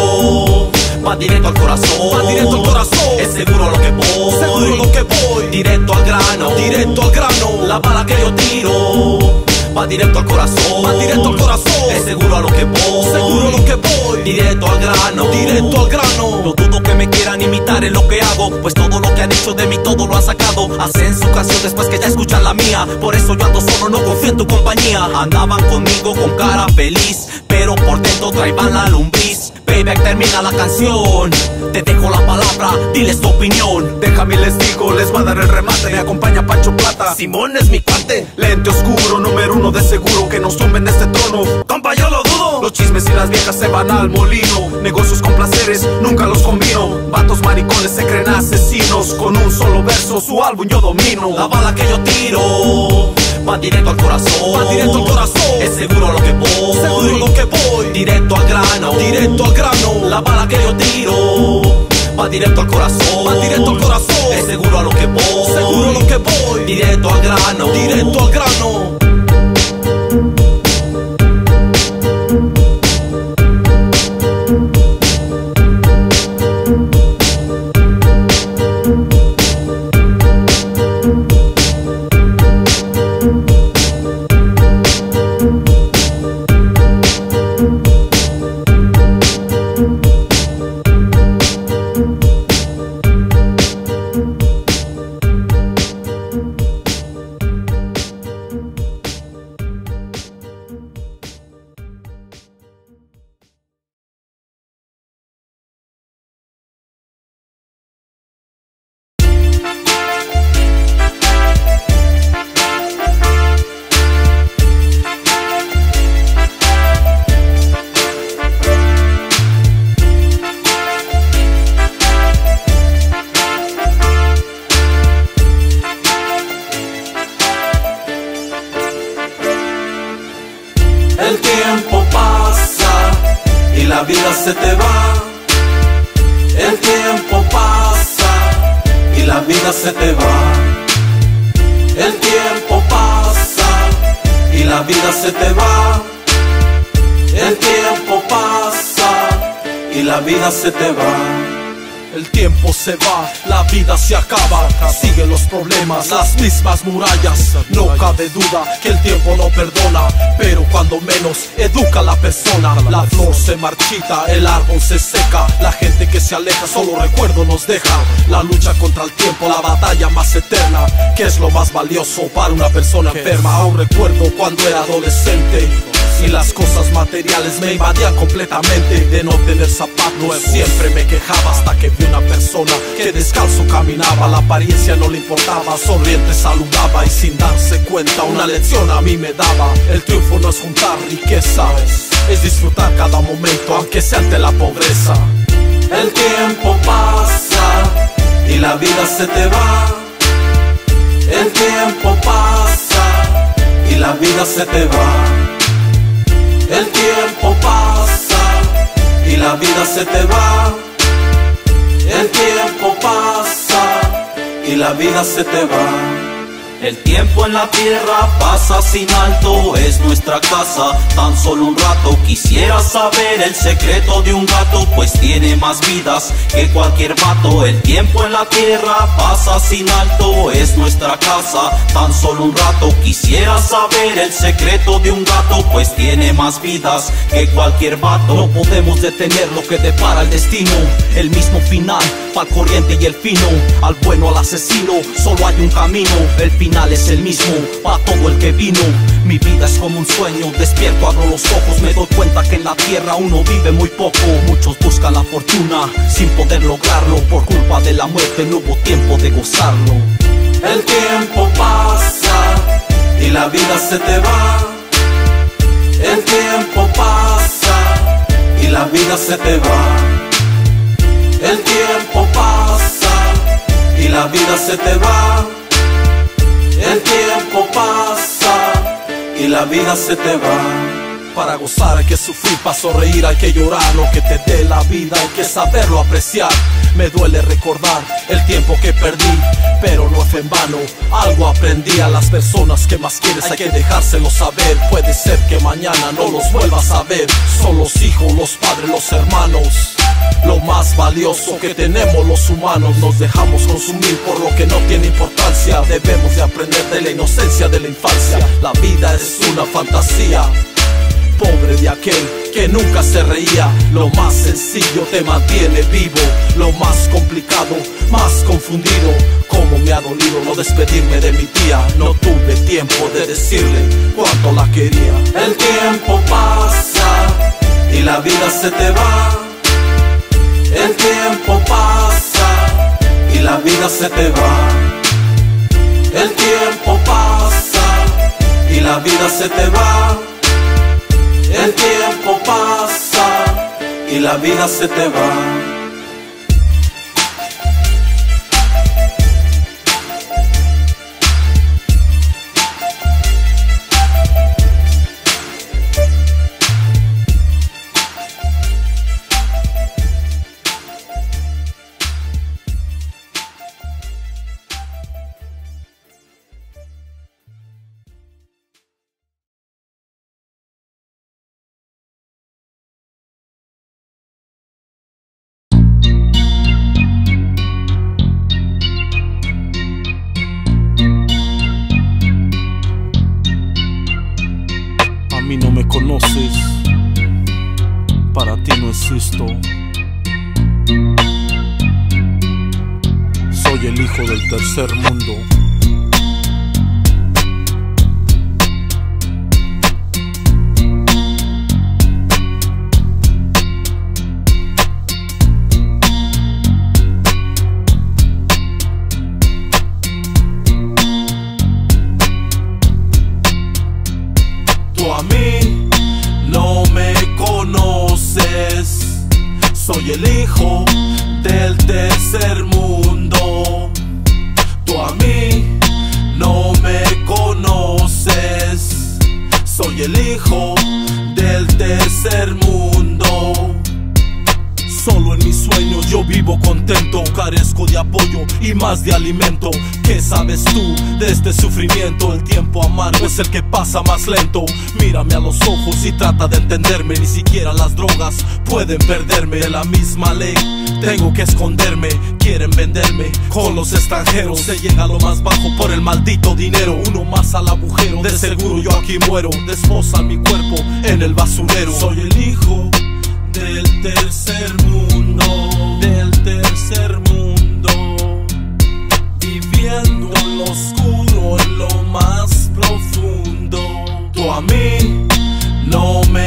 tiro va directo al corazón, va directo al corazón. Es seguro lo que voy, seguro lo que voy. Directo al grano, directo al grano. La bala que yo tiro va directo al corazón, va directo al corazón. Es seguro a lo que voy, seguro lo que voy. Directo al grano, directo al grano. No dudo que me quieran imitar en lo que hago, pues todo lo que han hecho de mí, todo lo han sacado. Hacen su canción después que ya escuchan la mía. Por eso yo ando solo, no confío en tu compañía. Andaban conmigo con cara feliz, pero por dentro traían la lombriz. Baby, termina la canción. Te dejo la palabra, diles tu opinión. Déjame les digo, les va a dar el remate. Me acompaña Pancho Plata, Simón es mi cuate. Lente oscuro, número uno de seguro. Que nos tumben de este trono, compa, yo lo dudo. Los chismes y las viejas se van al molino. Negocios con placeres, nunca los combino. Vatos maricones se creen asesinos. Con un solo verso, su álbum yo domino. La bala que yo tiro va directo al corazón, va directo al corazón. Es seguro lo que voy, seguro lo que voy. Directo al grano, directo al grano. La bala que yo tiro va directo al corazón, va directo al corazón. Es seguro a lo que voy, seguro lo que voy. Directo al grano, directo al grano. El tiempo pasa y la vida se te va. El tiempo pasa y la vida se te va. El tiempo pasa y la vida se te va. El tiempo pasa y la vida se te va. El tiempo se va, la vida se acaba. Siguen los problemas, las mismas murallas. No cabe duda que el tiempo no perdona, pero cuando menos educa a la persona. La flor se marchita, el árbol se seca. La gente que se aleja solo recuerdo nos deja. La lucha contra el tiempo, la batalla más eterna. ¿Qué es lo más valioso para una persona enferma? Aún recuerdo cuando era adolescente y la las cosas materiales me invadían completamente. De no tener zapatos siempre me quejaba, hasta que vi una persona que descalzo caminaba. La apariencia no le importaba, sonriente saludaba y sin darse cuenta una lección a mí me daba. El triunfo no es juntar riqueza, es disfrutar cada momento aunque sea ante la pobreza. El tiempo pasa y la vida se te va. El tiempo pasa y la vida se te va. El tiempo pasa y la vida se te va. El tiempo pasa y la vida se te va. El tiempo en la tierra pasa sin alto, es nuestra casa, tan solo un rato. Quisiera saber el secreto de un gato, pues tiene más vidas que cualquier vato. El tiempo en la tierra pasa sin alto, es nuestra casa, tan solo un rato. Quisiera saber el secreto de un gato, pues tiene más vidas que cualquier vato. No podemos detener lo que depara el destino, el mismo final pa'l corriente y el fino, al bueno al asesino, solo hay un camino, el final es el mismo pa' todo el que vino. Mi vida es como un sueño, despierto, abro los ojos, me doy cuenta que en la tierra uno vive muy poco. Muchos buscan la fortuna sin poder lograrlo, por culpa de la muerte no hubo tiempo de gozarlo. El tiempo pasa y la vida se te va. El tiempo pasa y la vida se te va. El tiempo pasa y la vida se te va. El tiempo pasa y la vida se te va. Para gozar hay que sufrir, para sonreír hay que llorar. Lo que te dé la vida hay que saberlo apreciar. Me duele recordar el tiempo que perdí, pero no fue en vano, algo aprendí. A las personas que más quieres hay que dejárselo saber. Puede ser que mañana no los vuelvas a ver. Son los hijos, los padres, los hermanos, lo más valioso que tenemos los humanos. Nos dejamos consumir por lo que no tiene importancia. Debemos de aprender de la inocencia de la infancia. La vida es una fantasía, pobre de aquel que nunca se reía. Lo más sencillo te mantiene vivo, lo más complicado, más confundido. Como me ha dolido no despedirme de mi tía. No tuve tiempo de decirle cuánto la quería. El tiempo pasa y la vida se te va. El tiempo pasa y la vida se te va. El tiempo pasa y la vida se te va. El tiempo pasa y la vida se te va. A mí no me conoces, para ti no existo. Soy el hijo del tercer mundo. Tú a mí no me conoces, soy el hijo del tercer mundo. Tú a mí no me conoces, soy el hijo del tercer mundo. Solo en mis sueños yo vivo contento, carezco de apoyo y más de alimento. ¿Qué sabes tú de este sufrimiento? El tiempo amargo es el que pasa más lento. Mírame a los ojos y trata de entenderme. Ni siquiera las drogas pueden perderme. De la misma ley tengo que esconderme. Quieren venderme con los extranjeros. Se llega a lo más bajo por el maldito dinero. Uno más al agujero, de seguro yo aquí muero. Desposan mi cuerpo en el basurero. Soy el hijo del tercer mundo, del tercer mundo, viviendo en lo oscuro, en lo más profundo. Tú a mí no me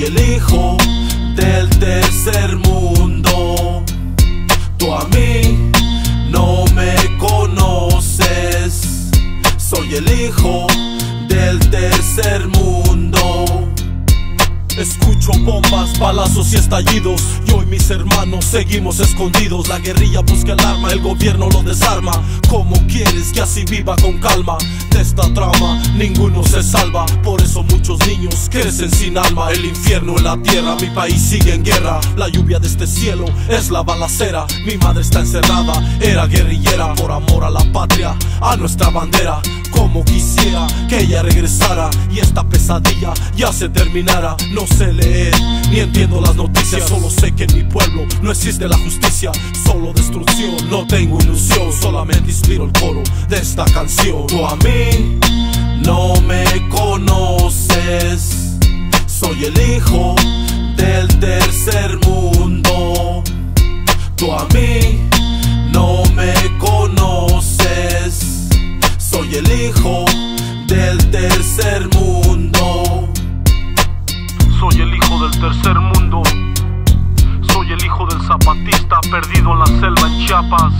Soy el hijo del tercer mundo. Tú a mí no me conoces. Soy el hijo del tercer mundo. Escucho bombas, balazos y estallidos. Yo y mis hermanos seguimos escondidos. La guerrilla busca el arma, el gobierno lo desarma. ¿Cómo quieres que así viva con calma? De esta trama ninguno se salva. Por eso muchos niños crecen sin alma. El infierno en la tierra, mi país sigue en guerra. La lluvia de este cielo es la balacera. Mi madre está encerrada, era guerrillera. Por amor a la patria, a nuestra bandera. Como quisiera que ella regresara y esta pesadilla ya se terminara. No sé leer, ni entiendo las noticias. Solo sé que en mi pueblo no existe la justicia. Solo destrucción, no tengo ilusión. Solamente inspiro el coro de esta canción. Tú a mí no me conoces. Soy el hijo del tercer mundo. Tú a mí no me conoces. Soy el hijo del tercer mundo. Soy el hijo del tercer mundo. Soy el hijo del zapatista perdido en la selva en Chiapas.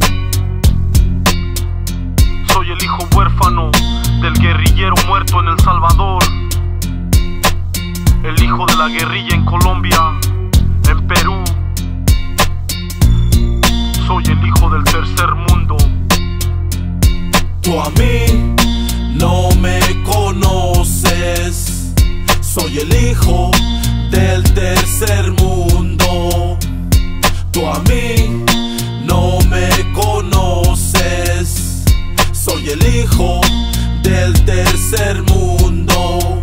Soy el hijo huérfano del guerrillero muerto en El Salvador. El hijo de la guerrilla en Colombia, en Perú. Soy el hijo del tercer mundo. Tú a mí no me conoces. Soy el hijo del tercer mundo. Tú a mí no me conoces. Soy el hijo del tercer mundo.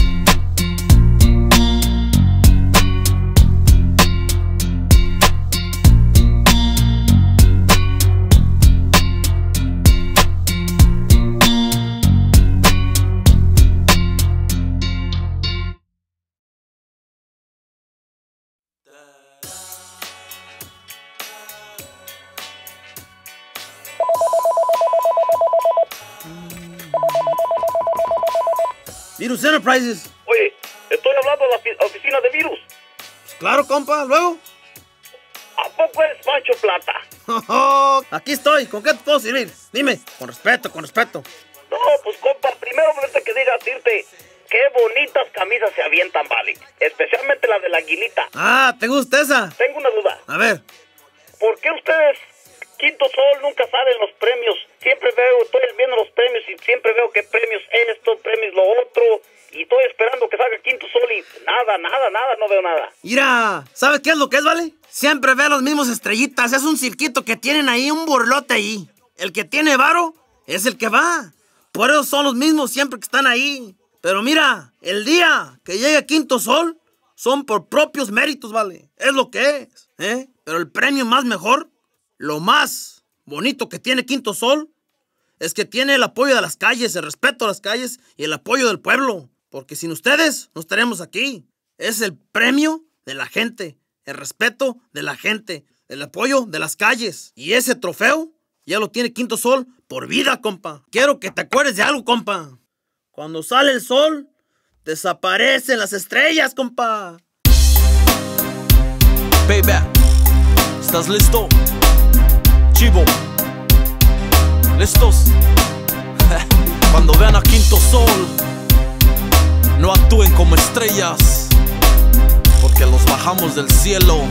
Virus Enterprises. Oye, estoy hablando de la ofi- oficina de Virus. Pues claro, compa, luego. ¿A poco eres Pancho Plata? Aquí estoy, ¿con qué te puedo servir? Dime, con respeto, con respeto. No, pues compa, primero antes que diga decirte qué bonitas camisas se avientan, vale. Especialmente la de la aguilita. Ah, ¿te gusta esa? Tengo una duda. A ver. ¿Por qué ustedes, Quinto Sol, nunca salen los premios? Siempre veo, estoy viendo los premios y siempre veo que premios esto, premios lo otro. Y estoy esperando que salga Quinto Sol y nada, nada, nada, no veo nada. Mira, ¿sabes qué es lo que es, vale? Siempre ve los mismos estrellitas. Es un cirquito que tienen ahí, un burlote ahí. El que tiene varo es el que va. Por eso son los mismos siempre que están ahí. Pero mira, el día que llegue Quinto Sol, son por propios méritos, vale. Es lo que es, ¿eh? Pero el premio más mejor, lo más bonito que tiene Quinto Sol, es que tiene el apoyo de las calles, el respeto a las calles y el apoyo del pueblo. Porque sin ustedes no estaremos aquí. Es el premio de la gente, el respeto de la gente, el apoyo de las calles. Y ese trofeo ya lo tiene Quinto Sol por vida, compa. Quiero que te acuerdes de algo, compa. Cuando sale el sol, desaparecen las estrellas, compa. Baby, ¿estás listo? Chivo, ¿listos? Cuando vean a Quinto Sol, no actúen como estrellas, porque los bajamos del cielo.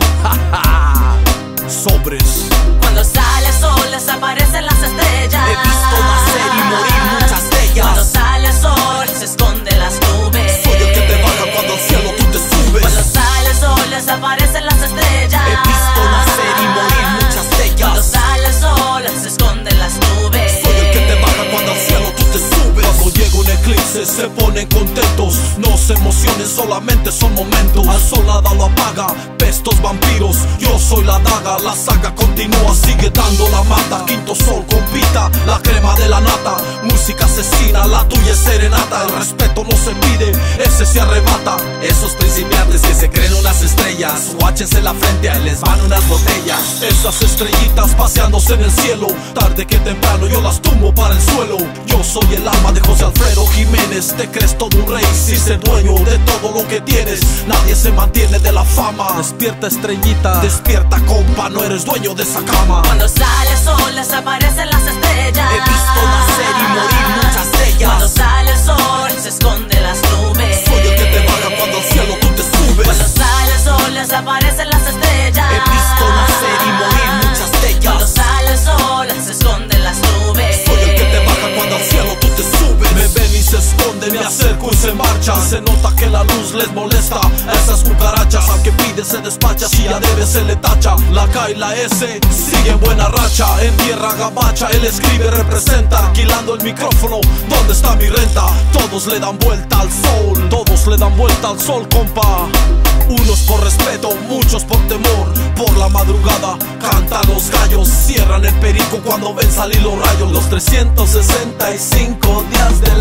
Sobres. Cuando sale el sol desaparecen las estrellas. He visto nacer y morir muchas de ellas. Cuando sale el sol se esconden las nubes. Soy el que te baja cuando al cielo tú te subes. Cuando sale el sol desaparecen las estrellas. He visto nacer y morir muchas de ellas. Cuando sale el sol se esconden las nubes. Soy el que te baja cuando al cielo tú te subes. Cuando llega un eclipse se ponen contentos. No se emocionen, solamente son momentos. Al sol nada lo apaga, pestos vampiros. Yo soy la daga, la saga continúa, sigue dando la mata. Quinto Sol compita, la crema de la nata. Música asesina, la tuya es serenata. El respeto no se pide, ese se arrebata. Esos principiantes que se creen unas estrellas, guáchense la frente, ahí les van unas botellas. Esas estrellitas paseándose en el cielo, tarde que temprano yo las tumbo para el suelo. Yo soy el alma de José Alfredo Jiménez. Jiménez, te crees todo un rey si ser dueño de todo lo que tienes. Nadie se mantiene de la fama. Despierta, estrellita, despierta, compa, no eres dueño de esa cama. Cuando sale el sol desaparecen las estrellas. He visto nacer y morir muchas de ellas. Cuando sale el sol se esconden las nubes. Soy el que te baja cuando al cielo tú te subes. Cuando sale el sol desaparecen las estrellas. He visto nacer y morir muchas de ellas. Cuando sale el sol se esconden las nubes. Soy el que te baja cuando al cielo tú te subes. Me ven y se esconden, me acerco y se marchan. Se nota que la luz les molesta a esas cucarachas. Al que pide se despacha, si ya debe se le tacha. La K y la S sigue en buena racha. En tierra gabacha, él escribe, representa. Alquilando el micrófono, ¿dónde está mi renta? Todos le dan vuelta al sol, todos le dan vuelta al sol, compa. Unos por respeto, muchos por temor. Por la madrugada cantan los gallos, cierran el perico cuando ven salir los rayos. Los trescientos sesenta y cinco días del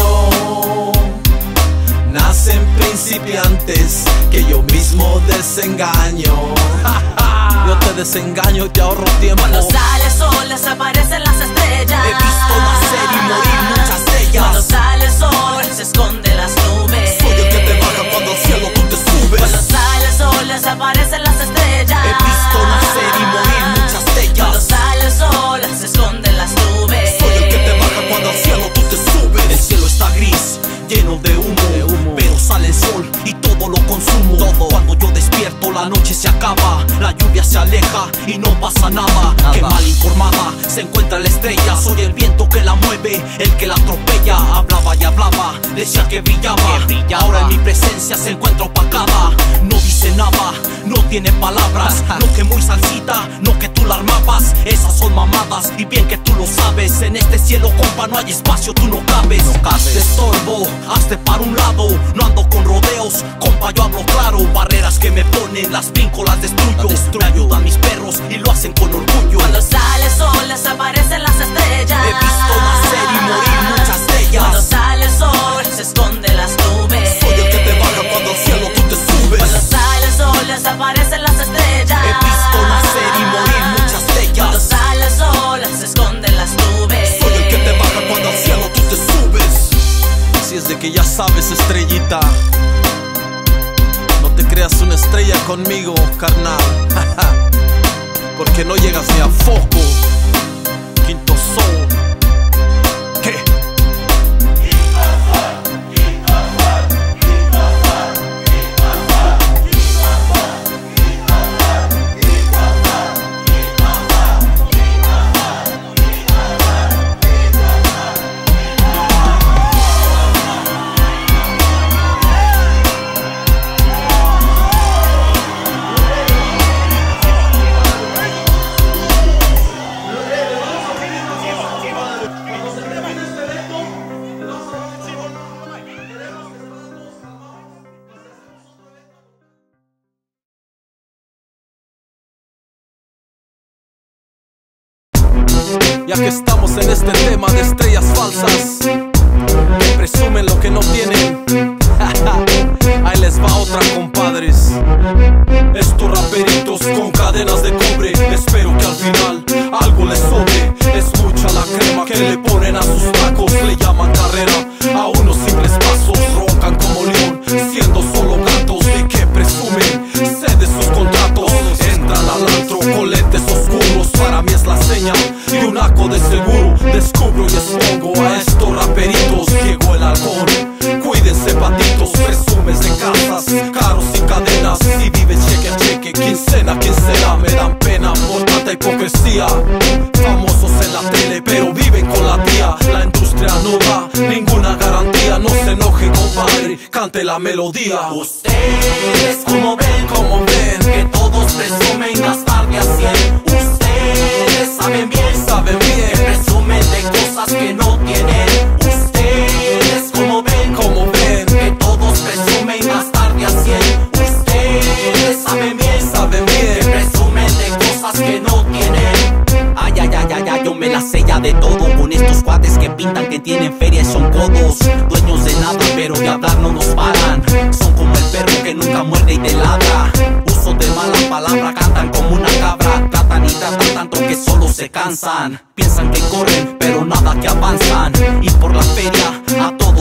año nacen principiantes que yo mismo desengaño. Yo te desengaño y te ahorro tiempo. Cuando sale el sol desaparecen las estrellas. He visto nacer y morir muchas de ellas. Cuando sale el sol se esconden las nubes. Soy el que te baja cuando al cielo tú te subes. Cuando sale el sol desaparecen las estrellas. He visto nacer y morir muchas de ellas. Cuando sale el sol se esconden las nubes. Soy el que te baja cuando al cielo tú te subes. El cielo está gris, lleno de humo, de humo. Pero sale el sol y todo lo consumo. Todo. Cuando yo despierto la noche se acaba, la lluvia se aleja y no pasa nada, nada. Qué mal informada se encuentra la estrella. Soy el viento que la mueve, el que la atropella. Hablaba y hablaba, decía que brillaba, que brillaba. Ahora en mi presencia se encuentra opacada. No dice nada, no tiene palabras. No que muy salsita, no que tú la armabas. Esas son mamadas y bien que tú lo sabes. En este cielo, compa, no hay espacio, tú no cabes, no cabes. Te estorbo, hazte para un lado. No ando con rodeos, compa, yo hablo claro. Barreras que me ponen, las brinco, las destruyo. Me ayudan mis perros y lo hacen con orgullo. Cuando sale el sol desaparecen las estrellas. He visto nacer y morir muchas de ellas. Cuando sale el sol se esconden las nubes. Soy el que te baja cuando al cielo tú te subes. Cuando sale el sol desaparecen las estrellas. He visto nacer y morir muchas de ellas. Cuando sale el sol se esconden las nubes. Soy el que te baja cuando al cielo tú te subes. Así es de que ya sabes, estrellita, no te creas una estrella conmigo, carnal. Porque no llegas ni a foco. Quinto Sol. ¿Qué? Ya que estamos en este tema de estrellas falsas que presumen lo que no tienen, ahí les va otra, compadres. Estos raperitos con cadenas de cobre, espero que al final algo les sobre. Es mucha la crema que le ponen a sus tacos. Le llaman carrera a unos simples pasos. Roncan como león, siendo solo gatos. ¿De qué presumen? Sé de sus contratos. Entran al antro con lentes oscuros. Para mí es la señal de un aco de seguro. Descubro y expongo a estos raperitos. Llegó el halcón, cuídense patitos. Presumes de casas, carros y cadenas, y vives cheque a cheque, quincena, quincena. Me dan pena por tanta hipocresía. Famosos en la tele pero viven con la tía. La industria no da ninguna garantía. No se enoje, compadre, cante la melodía. Ustedes como ven, como ven, que todos presumen gastar de a cien. Ustedes saben bien, saben bien, que presumen de cosas que no tienen. Ustedes como ven, como ven, que todos presumen gastar de a cien. Ustedes saben bien, saben bien, que presumen de cosas que no tienen. Ay, ay, ay, ay, ay, yo me la sella de todo. Con estos cuates que pintan que tienen feria y son codos. Dueños de nada, pero de hablar no nos paran. Son como el perro que nunca muerde y te ladra. Uso de mala palabra, cantan como una cabra. Tratan y tratan tanto que solo se cansan. Piensan que corren, pero nada que avanzan. Y por la feria a todos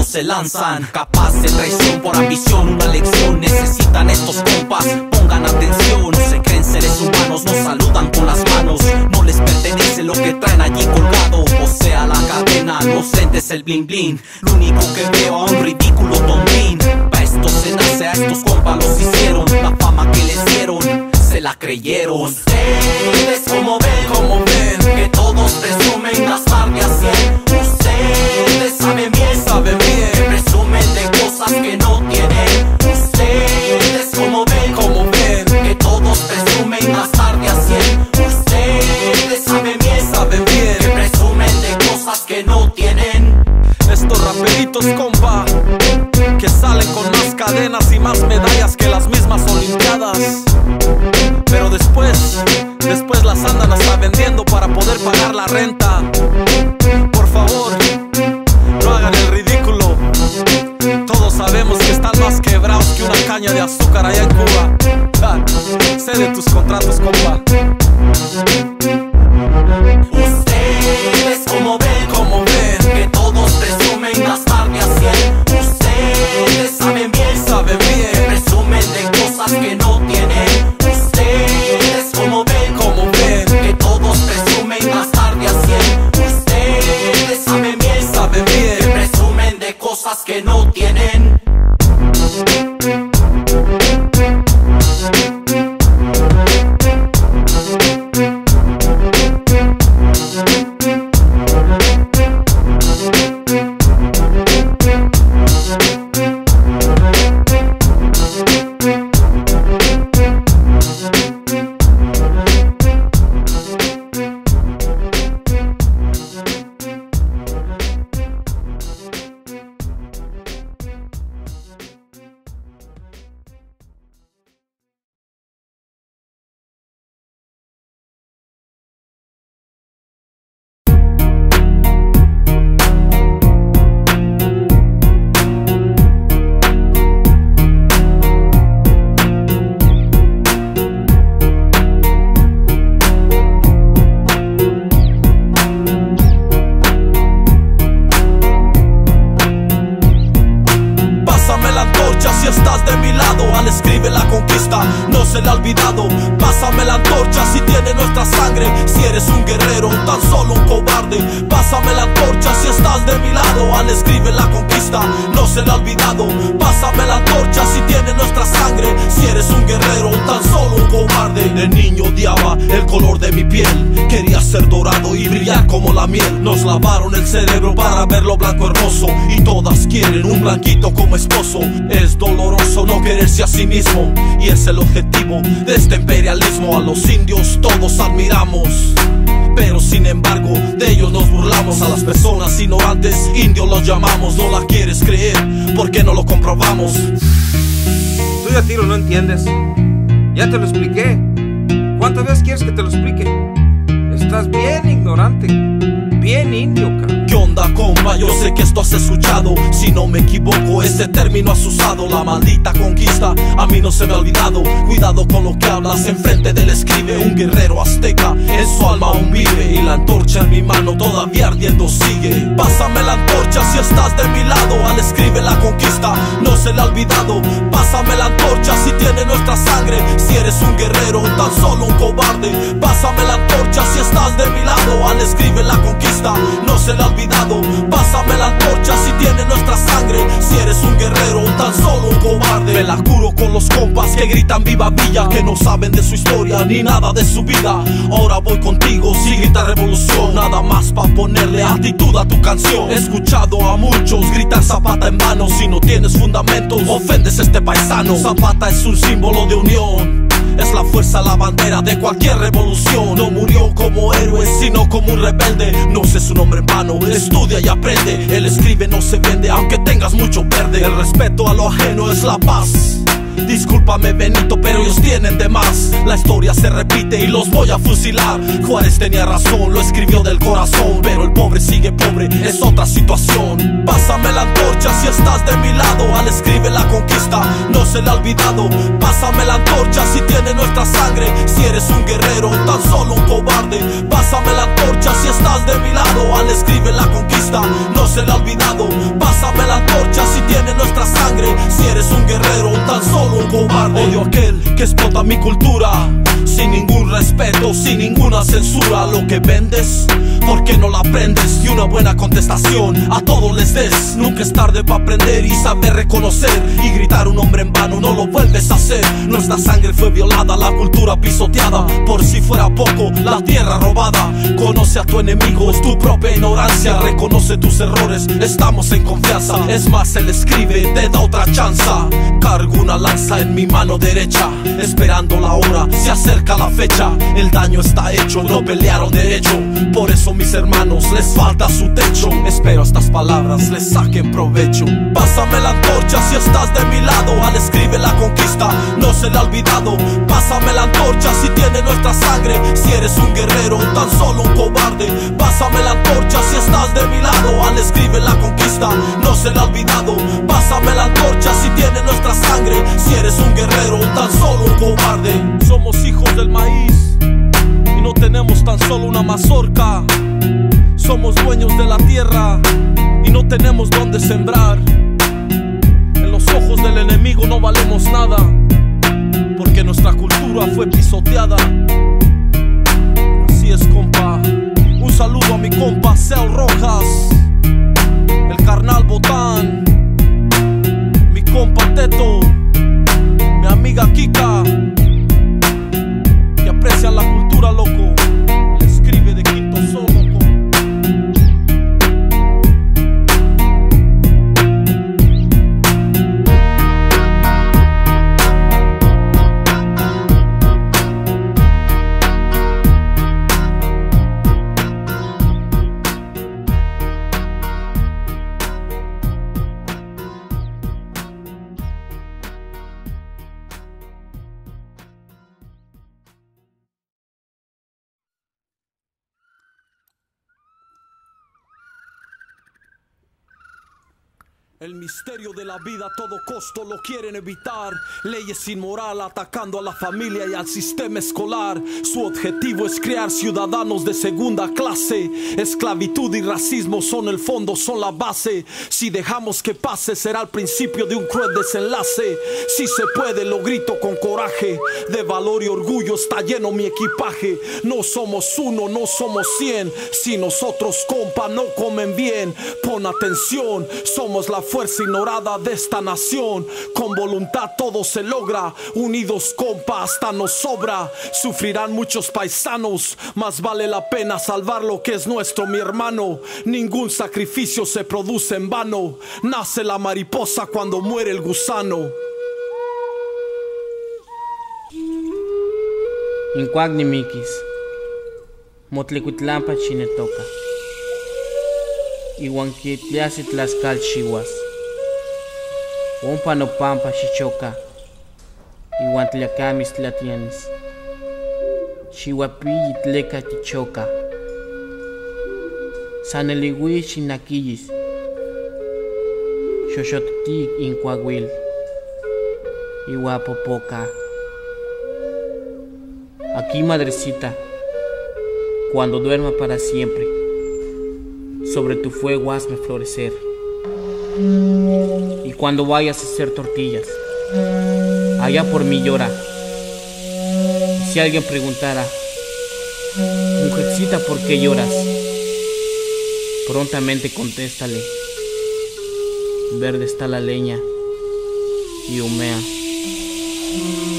se lanzan. Capaz de traición por ambición, una lección necesitan estos compas. Pongan atención, no se creen seres humanos, nos saludan con las manos. No les pertenece lo que traen allí colgado, o sea la cadena, los lentes, el bling bling. Lo único que veo a un ridículo tontín. Pa' esto se nace, a estos compas los hicieron. La fama que les dieron, se la creyeron. Ustedes como ven, como ven, que todos presumen gastar de a cien. Ustedes saben bien, saben bien, que presumen de cosas que no tienen. Ustedes como ven, como ven, que todos presumen gastar de a cien. Ustedes saben bien, saben bien, que presumen de cosas que no tienen. Estos raperitos, compa, que salen con más cadenas y más medallas que las mismas olimpiadas, pero después, después las andan hasta vendiendo para poder pagar la renta. Por favor, no hagan el ridículo. Todos sabemos que están más quebrados que una caña de azúcar allá en Cuba. Ja, sé de tus contratos, compa. Ustedes como ven, como ven, que todos presumen gastar de a cien. Ustedes saben bien, saben bien, que presumen de cosas que no tienen. Ustedes como ven, como ven, que todos presumen gastar de a cien. Ustedes saben bien, saben bien, que presumen de cosas que no tienen. No se le ha olvidado, pásame la antorcha si tiene nuestra sangre. Si eres un guerrero, tan solo un cobarde. Pásame la antorcha si estás de mi lado. Al escribe la conquista, no se le ha olvidado. Pásame la antorcha si tiene nuestra sangre. Si eres un guerrero, tan solo un cobarde. De niño odiaba el color de mi piel. Quería ser dorado y brillar como la miel. Nos lavaron el cerebro para verlo blanco hermoso. Y todas quieren un blanquito como esposo. Es doloroso no quererse a sí mismo. Y es el objetivo de este imperialismo. A los indios todos admiramos, pero sin embargo de ellos nos burlamos. A las personas ignorantes indios los llamamos. No la quieres creer porque no lo comprobamos. Tú ya tiro no entiendes. Ya te lo expliqué. ¿Cuántas veces quieres que te lo explique? Estás bien ignorante, bien indio, cara. ¿Qué onda, compa? Yo sé que esto has escuchado. Si no me equivoco, este término has usado. La maldita conquista a mí no se me ha olvidado. Cuidado con lo que hablas, enfrente del escribe. Un guerrero azteca, en su alma aún vive. Y la antorcha en mi mano todavía ardiendo sigue. Pásame la antorcha si estás de mi lado. Al escribe la conquista, no se le ha olvidado. Pásame la antorcha si tiene nuestra sangre. Si eres un guerrero, tan solo un cobarde. Pásame la antorcha si estás de mi lado. Al escribe la conquista, no se le ha olvidado. Pásame la antorcha si tiene nuestra sangre. Si eres un guerrero, tan solo un cobarde. Me la curo con los compas que gritan viva Villa, que no saben de su historia ni nada de su vida. Ahora voy contigo, si grita revolución, nada más pa' ponerle actitud a tu canción. He escuchado a muchos gritar Zapata en vano. Si no tienes fundamentos, ofendes a este paisano. Zapata es un símbolo de unión, es la fuerza, la bandera de cualquier revolución. No murió como héroe, sino como un rebelde. No sé su nombre en vano, estudia y aprende. Él escribe, no se vende, aunque tengas mucho verde. El respeto a lo ajeno es la paz. Discúlpame, Benito, pero ellos tienen de más. La historia se repite y los voy a fusilar. Juárez tenía razón, lo escribió del corazón. Pero el pobre sigue pobre, es otra situación. Pásame la antorcha si estás de mi lado. Al escribe la conquista, no se le ha olvidado. Pásame la antorcha si tiene nuestra sangre. Si eres un guerrero, tan solo un cobarde. Pásame la antorcha si estás de mi lado. Al escribe la conquista, no se le ha olvidado. Pásame la antorcha antorcha si tiene nuestra sangre. Si eres un guerrero, tan solo un cobarde. Odio aquel que explota mi cultura sin ningún respeto, sin ninguna censura. Lo que vendes, ¿por qué no la aprendes? Y una buena contestación a todos les des. Nunca es tarde para aprender y saber reconocer. Y gritar un hombre en vano no lo vuelves a hacer. Nuestra sangre fue violada, la cultura pisoteada. Por si fuera poco, la tierra robada. Conoce a tu enemigo, es tu propia ignorancia. Reconoce tus errores, estamos en confianza. Es más, él escribe, te da otra chance. Cargo una lanza en mi mano derecha, esperando la hora, se acerca la fecha. El daño está hecho, no pelearon derecho. Por eso mis hermanos les falta su techo. Espero estas palabras les saquen provecho. Pásame la antorcha si estás de mi lado. Al escribe la conquista, no se le ha olvidado. Pásame la antorcha si tiene nuestra sangre. Si eres un guerrero, tan solo un cobarde. Pásame la antorcha si estás de mi lado. Al escribe la conquista, no se le ha olvidado. Pásame la antorcha si tiene nuestra sangre. Si eres un guerrero, tan solo un cobarde. Somos hijos del maíz y no tenemos tan solo una mazorca. Somos dueños de la tierra y no tenemos dónde sembrar. En los ojos del enemigo no valemos nada, porque nuestra cultura fue pisoteada. Así es, compa. Un saludo a mi compa Cel Rojas, el carnal Botán, mi compa Teto, mi amiga Kika, que aprecian la cultura, loco. Le escribe de Quinto Sol, loco. El misterio de la vida a todo costo lo quieren evitar. Leyes sin moral atacando a la familia y al sistema escolar. Su objetivo es crear ciudadanos de segunda clase. Esclavitud y racismo son el fondo, son la base. Si dejamos que pase será el principio de un cruel desenlace. Si se puede lo grito con coraje. De valor y orgullo está lleno mi equipaje. No somos uno, no somos cien. Si nosotros, compa, no comen bien, pon atención. Somos la fuerza ignorada de esta nación. Con voluntad todo se logra. Unidos, compa, hasta nos sobra. Sufrirán muchos paisanos, más vale la pena salvar lo que es nuestro, mi hermano. Ningún sacrificio se produce en vano. Nace la mariposa cuando muere el gusano. Incuagni mikis Motlicuitlampa chinetoca Iwan kitliasi tlaskal chihuas Ompa no pampa chichoca Iwan tliacamis tlatianis Chihuapiyi tleca tichoca Sanelihui chinaquillis Xoxotic incuahuil Ihuapopoca. Aquí, madrecita, cuando duerma para siempre, sobre tu fuego hazme florecer. Y cuando vayas a hacer tortillas, allá por mí llora. Y si alguien preguntara, mujercita, ¿por qué lloras? Prontamente contéstale, verde está la leña y humea.